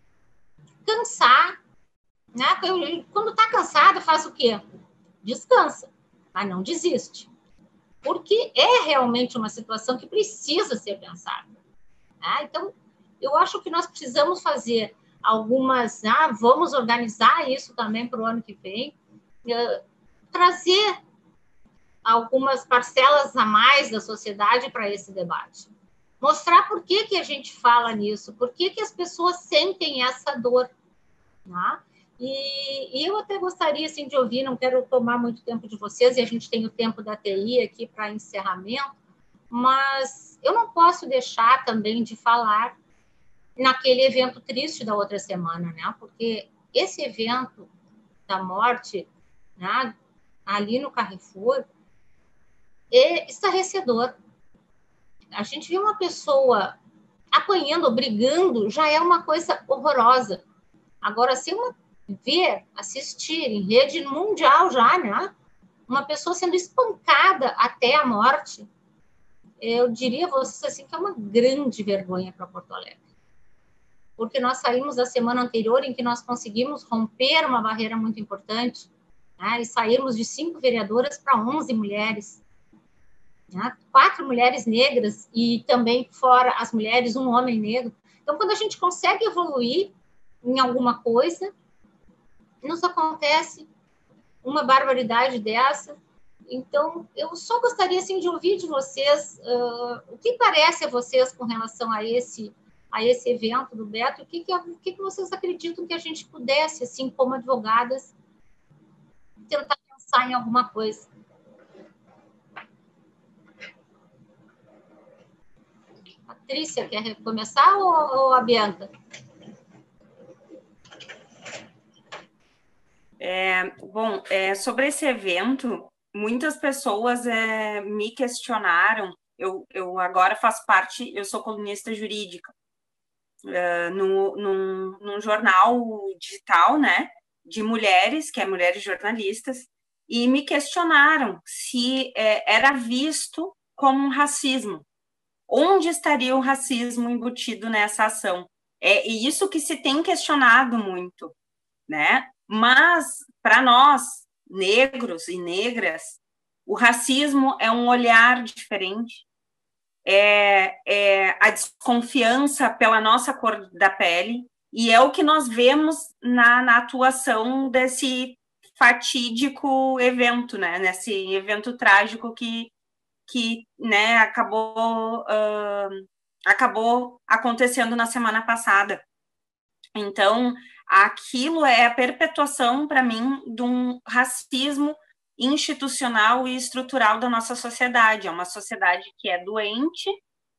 Cansar, né? Quando está cansado, faz o quê? Descansa, mas não desiste. Porque é realmente uma situação que precisa ser pensada. Tá? Então, eu acho que nós precisamos fazer algumas... Ah, vamos organizar isso também para o ano que vem, uh, trazer algumas parcelas a mais da sociedade para esse debate. Mostrar por que, que a gente fala nisso, por que, que as pessoas sentem essa dor. Tá? E, e eu até gostaria assim, de ouvir, não quero tomar muito tempo de vocês, e a gente tem o tempo da T I aqui para encerramento, mas eu não posso deixar também de falar naquele evento triste da outra semana, né? Porque esse evento da morte, né, ali no Carrefour, é estarrecedor. A gente viu uma pessoa apanhando, brigando, já é uma coisa horrorosa. Agora, se uma ver, assistir em rede mundial já, né? Uma pessoa sendo espancada até a morte, eu diria a vocês assim, que é uma grande vergonha para Porto Alegre. Porque nós saímos da semana anterior em que nós conseguimos romper uma barreira muito importante, né? E saímos de cinco vereadoras para onze mulheres. Né? Quatro mulheres negras e também fora as mulheres, um homem negro. Então, quando a gente consegue evoluir em alguma coisa, nos acontece uma barbaridade dessa. Então, eu só gostaria assim, de ouvir de vocês uh, o que parece a vocês com relação a esse, a esse evento do Beto, o que, que, o que, que vocês acreditam que a gente pudesse, assim, como advogadas, tentar pensar em alguma coisa. Patrícia, quer começar ou, ou a Bianca? É, bom, é, sobre esse evento, muitas pessoas é, me questionaram. Eu, eu agora faço parte, eu sou colunista jurídica é, no, num, num jornal digital, né, de mulheres, que é Mulheres Jornalistas, e me questionaram se é, era visto como um racismo. Onde estaria o racismo embutido nessa ação? É isso que se tem questionado muito, né? Mas, para nós, negros e negras, o racismo é um olhar diferente, é, é a desconfiança pela nossa cor da pele, e é o que nós vemos na, na atuação desse fatídico evento, né? Nesse evento trágico que, que né, acabou, uh, acabou acontecendo na semana passada. Então, aquilo é a perpetuação, para mim, de um racismo institucional e estrutural da nossa sociedade. É uma sociedade que é doente,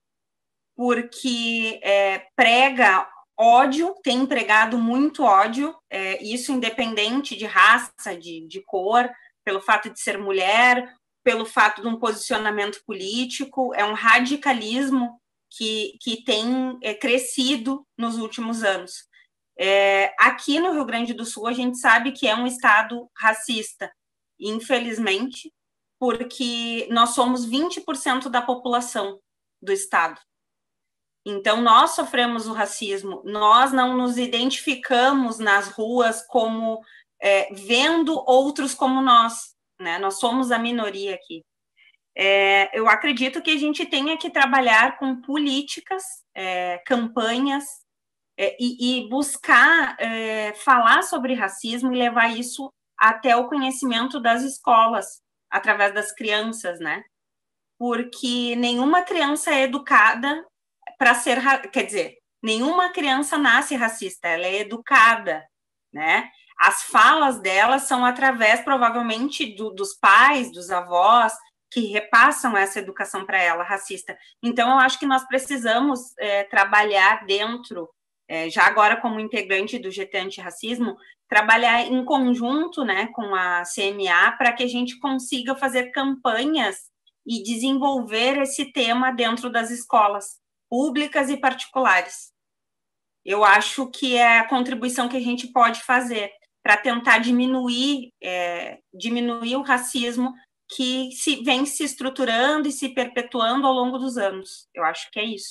porque é, prega ódio, tem empregado muito ódio, é, isso independente de raça, de, de cor, pelo fato de ser mulher, pelo fato de um posicionamento político, é um radicalismo que, que tem é, crescido nos últimos anos. É, aqui no Rio Grande do Sul, a gente sabe que é um estado racista, infelizmente, porque nós somos vinte por cento da população do estado. Então, nós sofremos o racismo, nós não nos identificamos nas ruas como é, vendo outros como nós, né? Nós somos a minoria aqui. É, eu acredito que a gente tenha que trabalhar com políticas, é, campanhas, é, e, e buscar é, falar sobre racismo e levar isso até o conhecimento das escolas, através das crianças, né? Porque nenhuma criança é educada para ser, quer dizer, nenhuma criança nasce racista, ela é educada, né? As falas dela são através, provavelmente, do, dos pais, dos avós, que repassam essa educação para ela, racista. Então, eu acho que nós precisamos é, trabalhar dentro, é, já agora como integrante do G T Antirracismo, trabalhar em conjunto, né, com a C M A, para que a gente consiga fazer campanhas e desenvolver esse tema dentro das escolas públicas e particulares. Eu acho que é a contribuição que a gente pode fazer para tentar diminuir, é, diminuir o racismo que se, vem se estruturando e se perpetuando ao longo dos anos. Eu acho que é isso.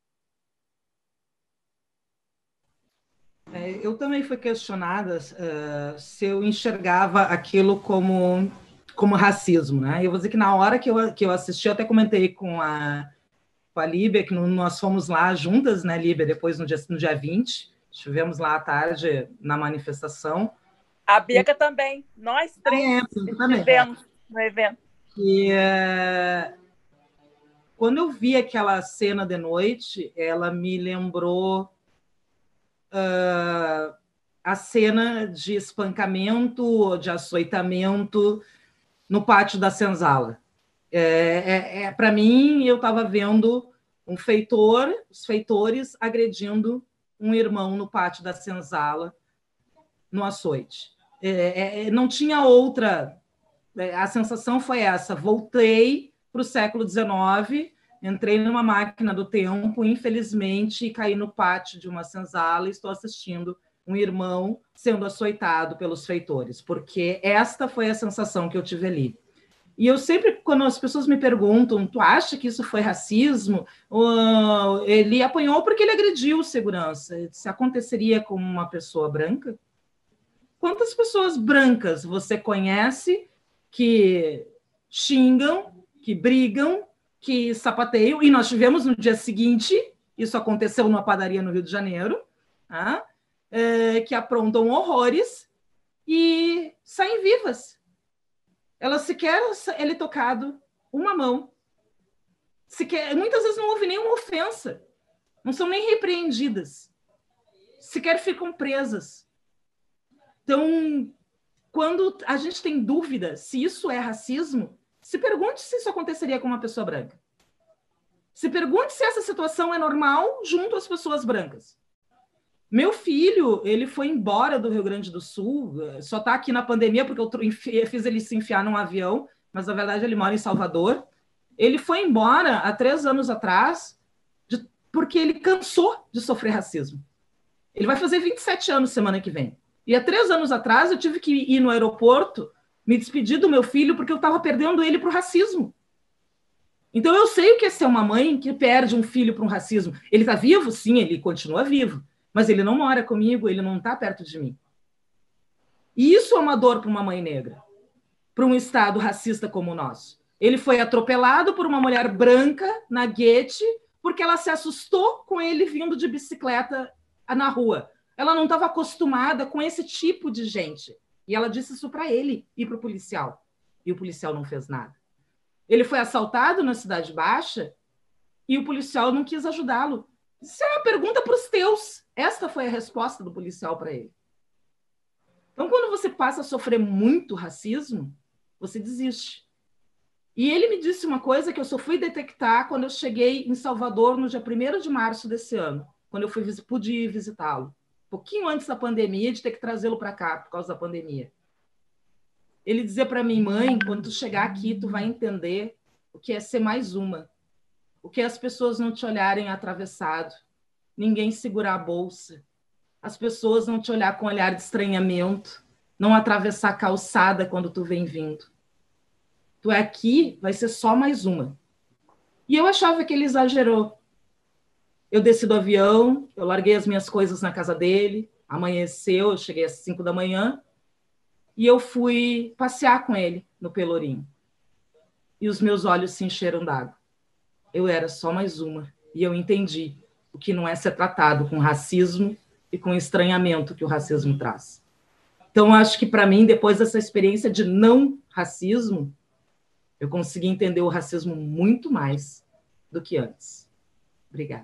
É, eu também fui questionada uh, se eu enxergava aquilo como, como racismo, né? Eu vou dizer que na hora que eu, que eu assisti, eu até comentei com a com a Líbia, que nós fomos lá juntas, né, Líbia, depois no dia, no dia vinte, estivemos lá à tarde na manifestação. A Bianca e... também, nós três é, estivemos no evento. E, é... quando eu vi aquela cena de noite, ela me lembrou uh, a cena de espancamento, de açoitamento no pátio da senzala. É, é, é, para mim, eu estava vendo um feitor, os feitores agredindo um irmão no pátio da senzala, no açoite. É, é, não tinha outra... A sensação foi essa. Voltei para o século dezenove, entrei numa máquina do tempo, infelizmente, e caí no pátio de uma senzala e estou assistindo um irmão sendo açoitado pelos feitores, porque esta foi a sensação que eu tive ali. E eu sempre, quando as pessoas me perguntam, tu acha que isso foi racismo? Uh, ele apanhou porque ele agrediu o segurança. Se aconteceria com uma pessoa branca? Quantas pessoas brancas você conhece que xingam, que brigam, que sapateiam? E nós tivemos no dia seguinte, isso aconteceu numa padaria no Rio de Janeiro, tá? É, que aprontam horrores e saem vivas. Elas sequer ele tocado uma mão. Sequer, muitas vezes não houve nenhuma ofensa. Não são nem repreendidas. Sequer ficam presas. Então, quando a gente tem dúvida se isso é racismo, se pergunte se isso aconteceria com uma pessoa branca. Se pergunte se essa situação é normal junto às pessoas brancas. Meu filho, ele foi embora do Rio Grande do Sul, só está aqui na pandemia porque eu fiz ele se enfiar num avião, mas na verdade ele mora em Salvador. Ele foi embora há três anos atrás de, porque ele cansou de sofrer racismo. Ele vai fazer vinte e sete anos semana que vem. E há três anos atrás eu tive que ir no aeroporto, me despedir do meu filho porque eu estava perdendo ele para o racismo. Então eu sei o que é ser uma mãe que perde um filho para um racismo. Ele está vivo? Sim, ele continua vivo. Mas ele não mora comigo, ele não está perto de mim. E isso é uma dor para uma mãe negra, para um Estado racista como o nosso. Ele foi atropelado por uma mulher branca na Guete porque ela se assustou com ele vindo de bicicleta na rua. Ela não estava acostumada com esse tipo de gente. E ela disse isso para ele e para o policial. E o policial não fez nada. Ele foi assaltado na Cidade Baixa e o policial não quis ajudá-lo. Isso é uma pergunta para os teus. Esta foi a resposta do policial para ele. Então, quando você passa a sofrer muito racismo, você desiste. E ele me disse uma coisa que eu só fui detectar quando eu cheguei em Salvador no dia primeiro de março desse ano, quando eu fui, pude ir visitá-lo. Um pouquinho antes da pandemia, de ter que trazê-lo para cá, por causa da pandemia. Ele dizia para mim, mãe, quando tu chegar aqui, tu vai entender o que é ser mais uma. O que é as pessoas não te olharem atravessado, ninguém segurar a bolsa, as pessoas não te olhar com olhar de estranhamento, não atravessar a calçada quando tu vem vindo. Tu é aqui, vai ser só mais uma. E eu achava que ele exagerou. Eu desci do avião, eu larguei as minhas coisas na casa dele, amanheceu, eu cheguei às cinco da manhã, e eu fui passear com ele no Pelourinho. E os meus olhos se encheram d'água. Eu era só mais uma. E eu entendi o que não é ser tratado com racismo e com estranhamento que o racismo traz. Então, acho que, para mim, depois dessa experiência de não racismo, eu consegui entender o racismo muito mais do que antes. Obrigada.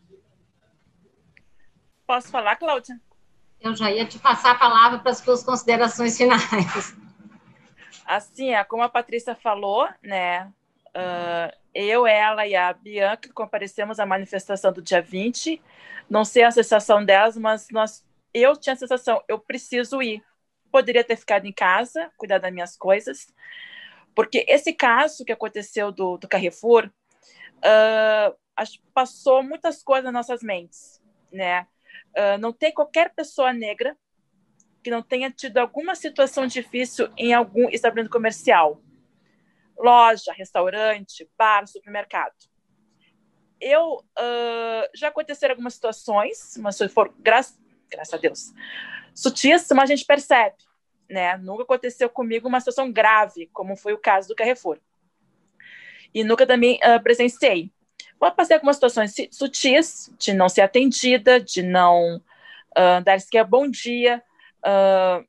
Posso falar, Cláudia? Eu já ia te passar a palavra para as suas considerações finais. Assim, como a Patrícia falou, né? Uh, eu, ela e a Bianca comparecemos à manifestação do dia vinte. Não sei a sensação delas, mas nós, eu tinha a sensação, eu preciso ir. Poderia ter ficado em casa, cuidar das minhas coisas, porque esse caso que aconteceu do, do Carrefour uh, passou muitas coisas nas nossas mentes, né? Uh, não tem qualquer pessoa negra que não tenha tido alguma situação difícil em algum estabelecimento comercial. Loja, restaurante, bar, supermercado. Eu uh, já aconteceram algumas situações, mas se for, graças, graças a Deus, sutis, mas a gente percebe, né? Nunca aconteceu comigo uma situação grave, como foi o caso do Carrefour. E nunca também uh, presenciei. Eu passei algumas situações sutis, de não ser atendida, de não uh, dar sequer bom dia, uh,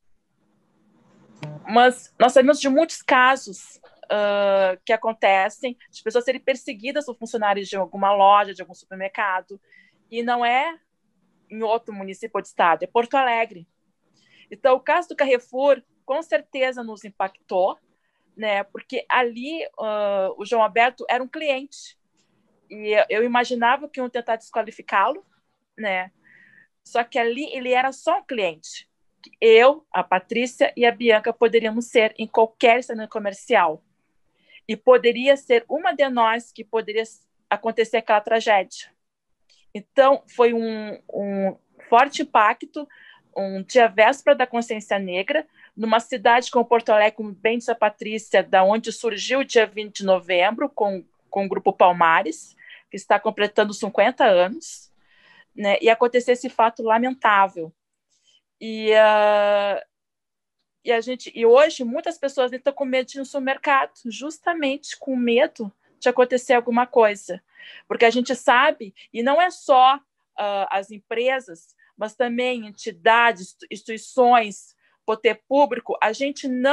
mas nós sabemos de muitos casos uh, que acontecem de pessoas serem perseguidas por funcionários de alguma loja, de algum supermercado, e não é em outro município ou de estado, é Porto Alegre. Então, o caso do Carrefour, com certeza, nos impactou, né, porque ali uh, o João Alberto era um cliente, e eu imaginava que iam tentar desqualificá-lo, né? Só que ali ele era só um cliente. Eu, a Patrícia e a Bianca poderíamos ser em qualquer estabelecimento comercial. E poderia ser uma de nós que poderia acontecer aquela tragédia. Então, foi um, um forte impacto, um dia véspera da consciência negra, numa cidade como Porto Alegre, como bem disse a Patrícia, da onde surgiu o dia vinte de novembro, com com o Grupo Palmares, que está completando cinquenta anos, né, e aconteceu esse fato lamentável. E, uh, e, a gente, e hoje muitas pessoas estão com medo de ir no supermercado, justamente com medo de acontecer alguma coisa. Porque a gente sabe, e não é só uh, as empresas, mas também entidades, instituições, poder público, a gente não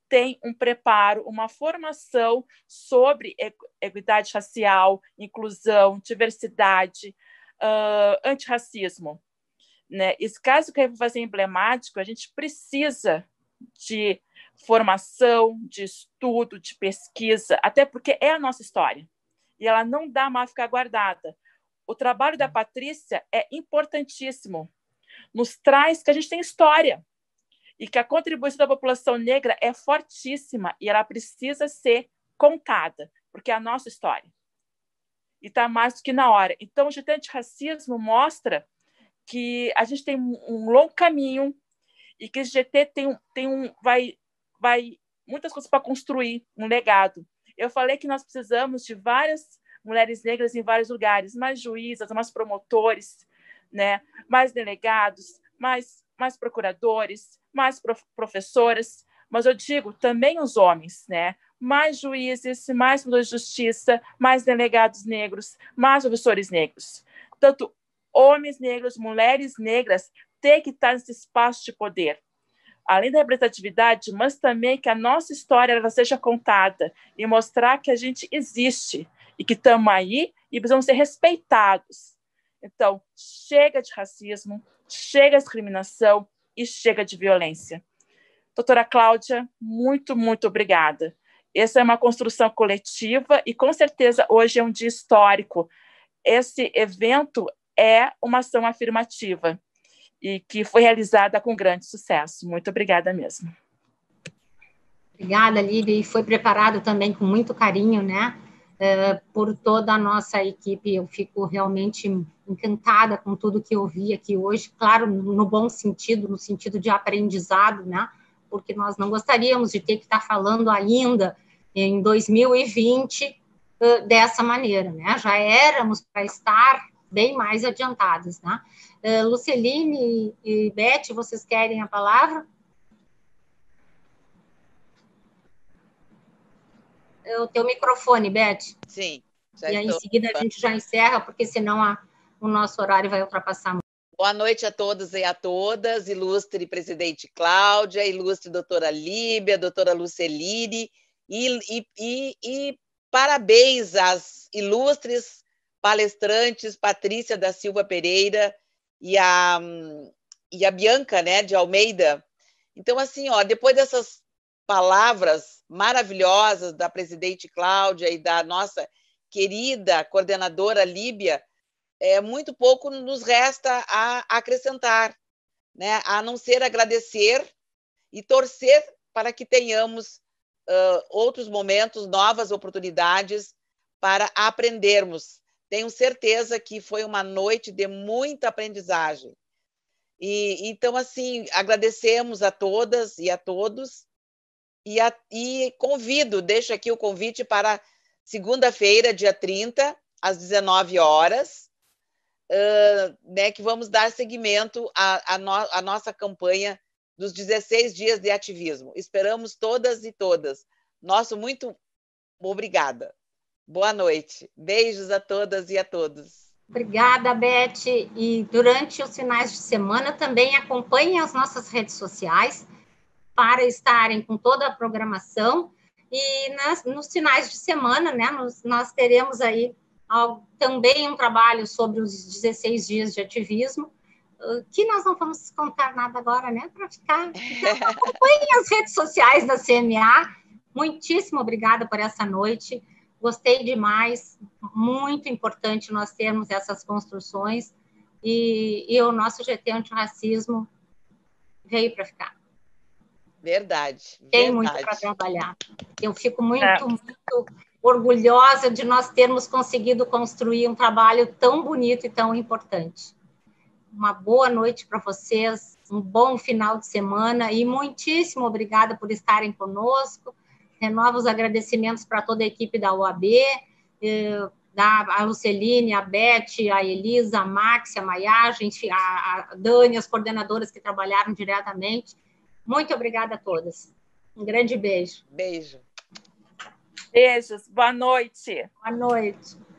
tem um preparo, uma formação sobre equidade racial, inclusão, diversidade, uh, antirracismo. Né? Esse caso que eu vou fazer emblemático, a gente precisa de formação, de estudo, de pesquisa, até porque é a nossa história. E ela não dá mais ficar guardada. O trabalho da Patrícia é importantíssimo. Nos traz que a gente tem história e que a contribuição da população negra é fortíssima e ela precisa ser contada, porque é a nossa história. E está mais do que na hora. Então, o G T Antirracismo mostra que a gente tem um longo caminho e que o G T tem, um, tem um, vai, vai muitas coisas para construir, um legado. Eu falei que nós precisamos de várias mulheres negras em vários lugares, mais juízas, mais promotores, né? Mais delegados, mais, mais procuradores, mais prof, professoras, mas eu digo também os homens, né? Mais juízes, mais promotores de justiça, mais delegados negros, mais professores negros. Tanto homens negros, mulheres negras, têm que estar nesse espaço de poder. Além da representatividade, mas também que a nossa história ela seja contada e mostrar que a gente existe e que estamos aí e precisamos ser respeitados. Então, chega de racismo, chega de discriminação e chega de violência. Doutora Cláudia, muito, muito obrigada. Essa é uma construção coletiva e, com certeza, hoje é um dia histórico. Esse evento é uma ação afirmativa e que foi realizada com grande sucesso. Muito obrigada mesmo. Obrigada, Lídia, e foi preparado também com muito carinho, né, uh, por toda a nossa equipe. Eu fico realmente encantada com tudo que eu vi aqui hoje, claro, no bom sentido, no sentido de aprendizado, né, porque nós não gostaríamos de ter que estar falando ainda em dois mil e vinte uh, dessa maneira, né, já éramos para estar bem mais adiantadas, né? Uh, Luceline e Beth, vocês querem a palavra? O teu microfone, Beth. Sim. Já e aí, estou... em seguida, a gente já encerra, porque senão a, o nosso horário vai ultrapassar muito. Boa noite a todos e a todas, ilustre presidente Cláudia, ilustre doutora Líbia, doutora Luceline, e, e, e, e parabéns às ilustres palestrantes, Patrícia da Silva Pereira e a, e a Bianca, né, de Almeida. Então, assim, ó, depois dessas palavras maravilhosas da presidente Cláudia e da nossa querida coordenadora Líbia, é, muito pouco nos resta a acrescentar, né, a não ser agradecer e torcer para que tenhamos uh, outros momentos, novas oportunidades para aprendermos. Tenho certeza que foi uma noite de muita aprendizagem. E, então, assim, agradecemos a todas e a todos e, a, e convido, deixo aqui o convite para segunda-feira, dia trinta, às dezenove horas, uh, né, que vamos dar seguimento à, à, no, à nossa campanha dos dezesseis dias de ativismo. Esperamos todas e todas. Nosso muito obrigada. Boa noite. Beijos a todas e a todos. Obrigada, Beth. E durante os finais de semana também acompanhem as nossas redes sociais para estarem com toda a programação. E nas, nos finais de semana, né, nós, nós teremos aí ó, também um trabalho sobre os dezesseis dias de ativismo, que nós não vamos contar nada agora, né, para ficar... Então, acompanhem as redes sociais da C M A. Muitíssimo obrigada por essa noite. Gostei demais, muito importante nós termos essas construções e, e o nosso G T Antirracismo veio para ficar. Verdade. Tem verdade. muito para trabalhar. Eu fico muito, é. muito orgulhosa de nós termos conseguido construir um trabalho tão bonito e tão importante. Uma boa noite para vocês, um bom final de semana e muitíssimo obrigada por estarem conosco. Renovo os agradecimentos para toda a equipe da O A B, eh, da, a Luceline, a Beth, a Elisa, a Max, a Maiá, a, a Dani, as coordenadoras que trabalharam diretamente. Muito obrigada a todas. Um grande beijo. Beijo. Beijos. Boa noite. Boa noite.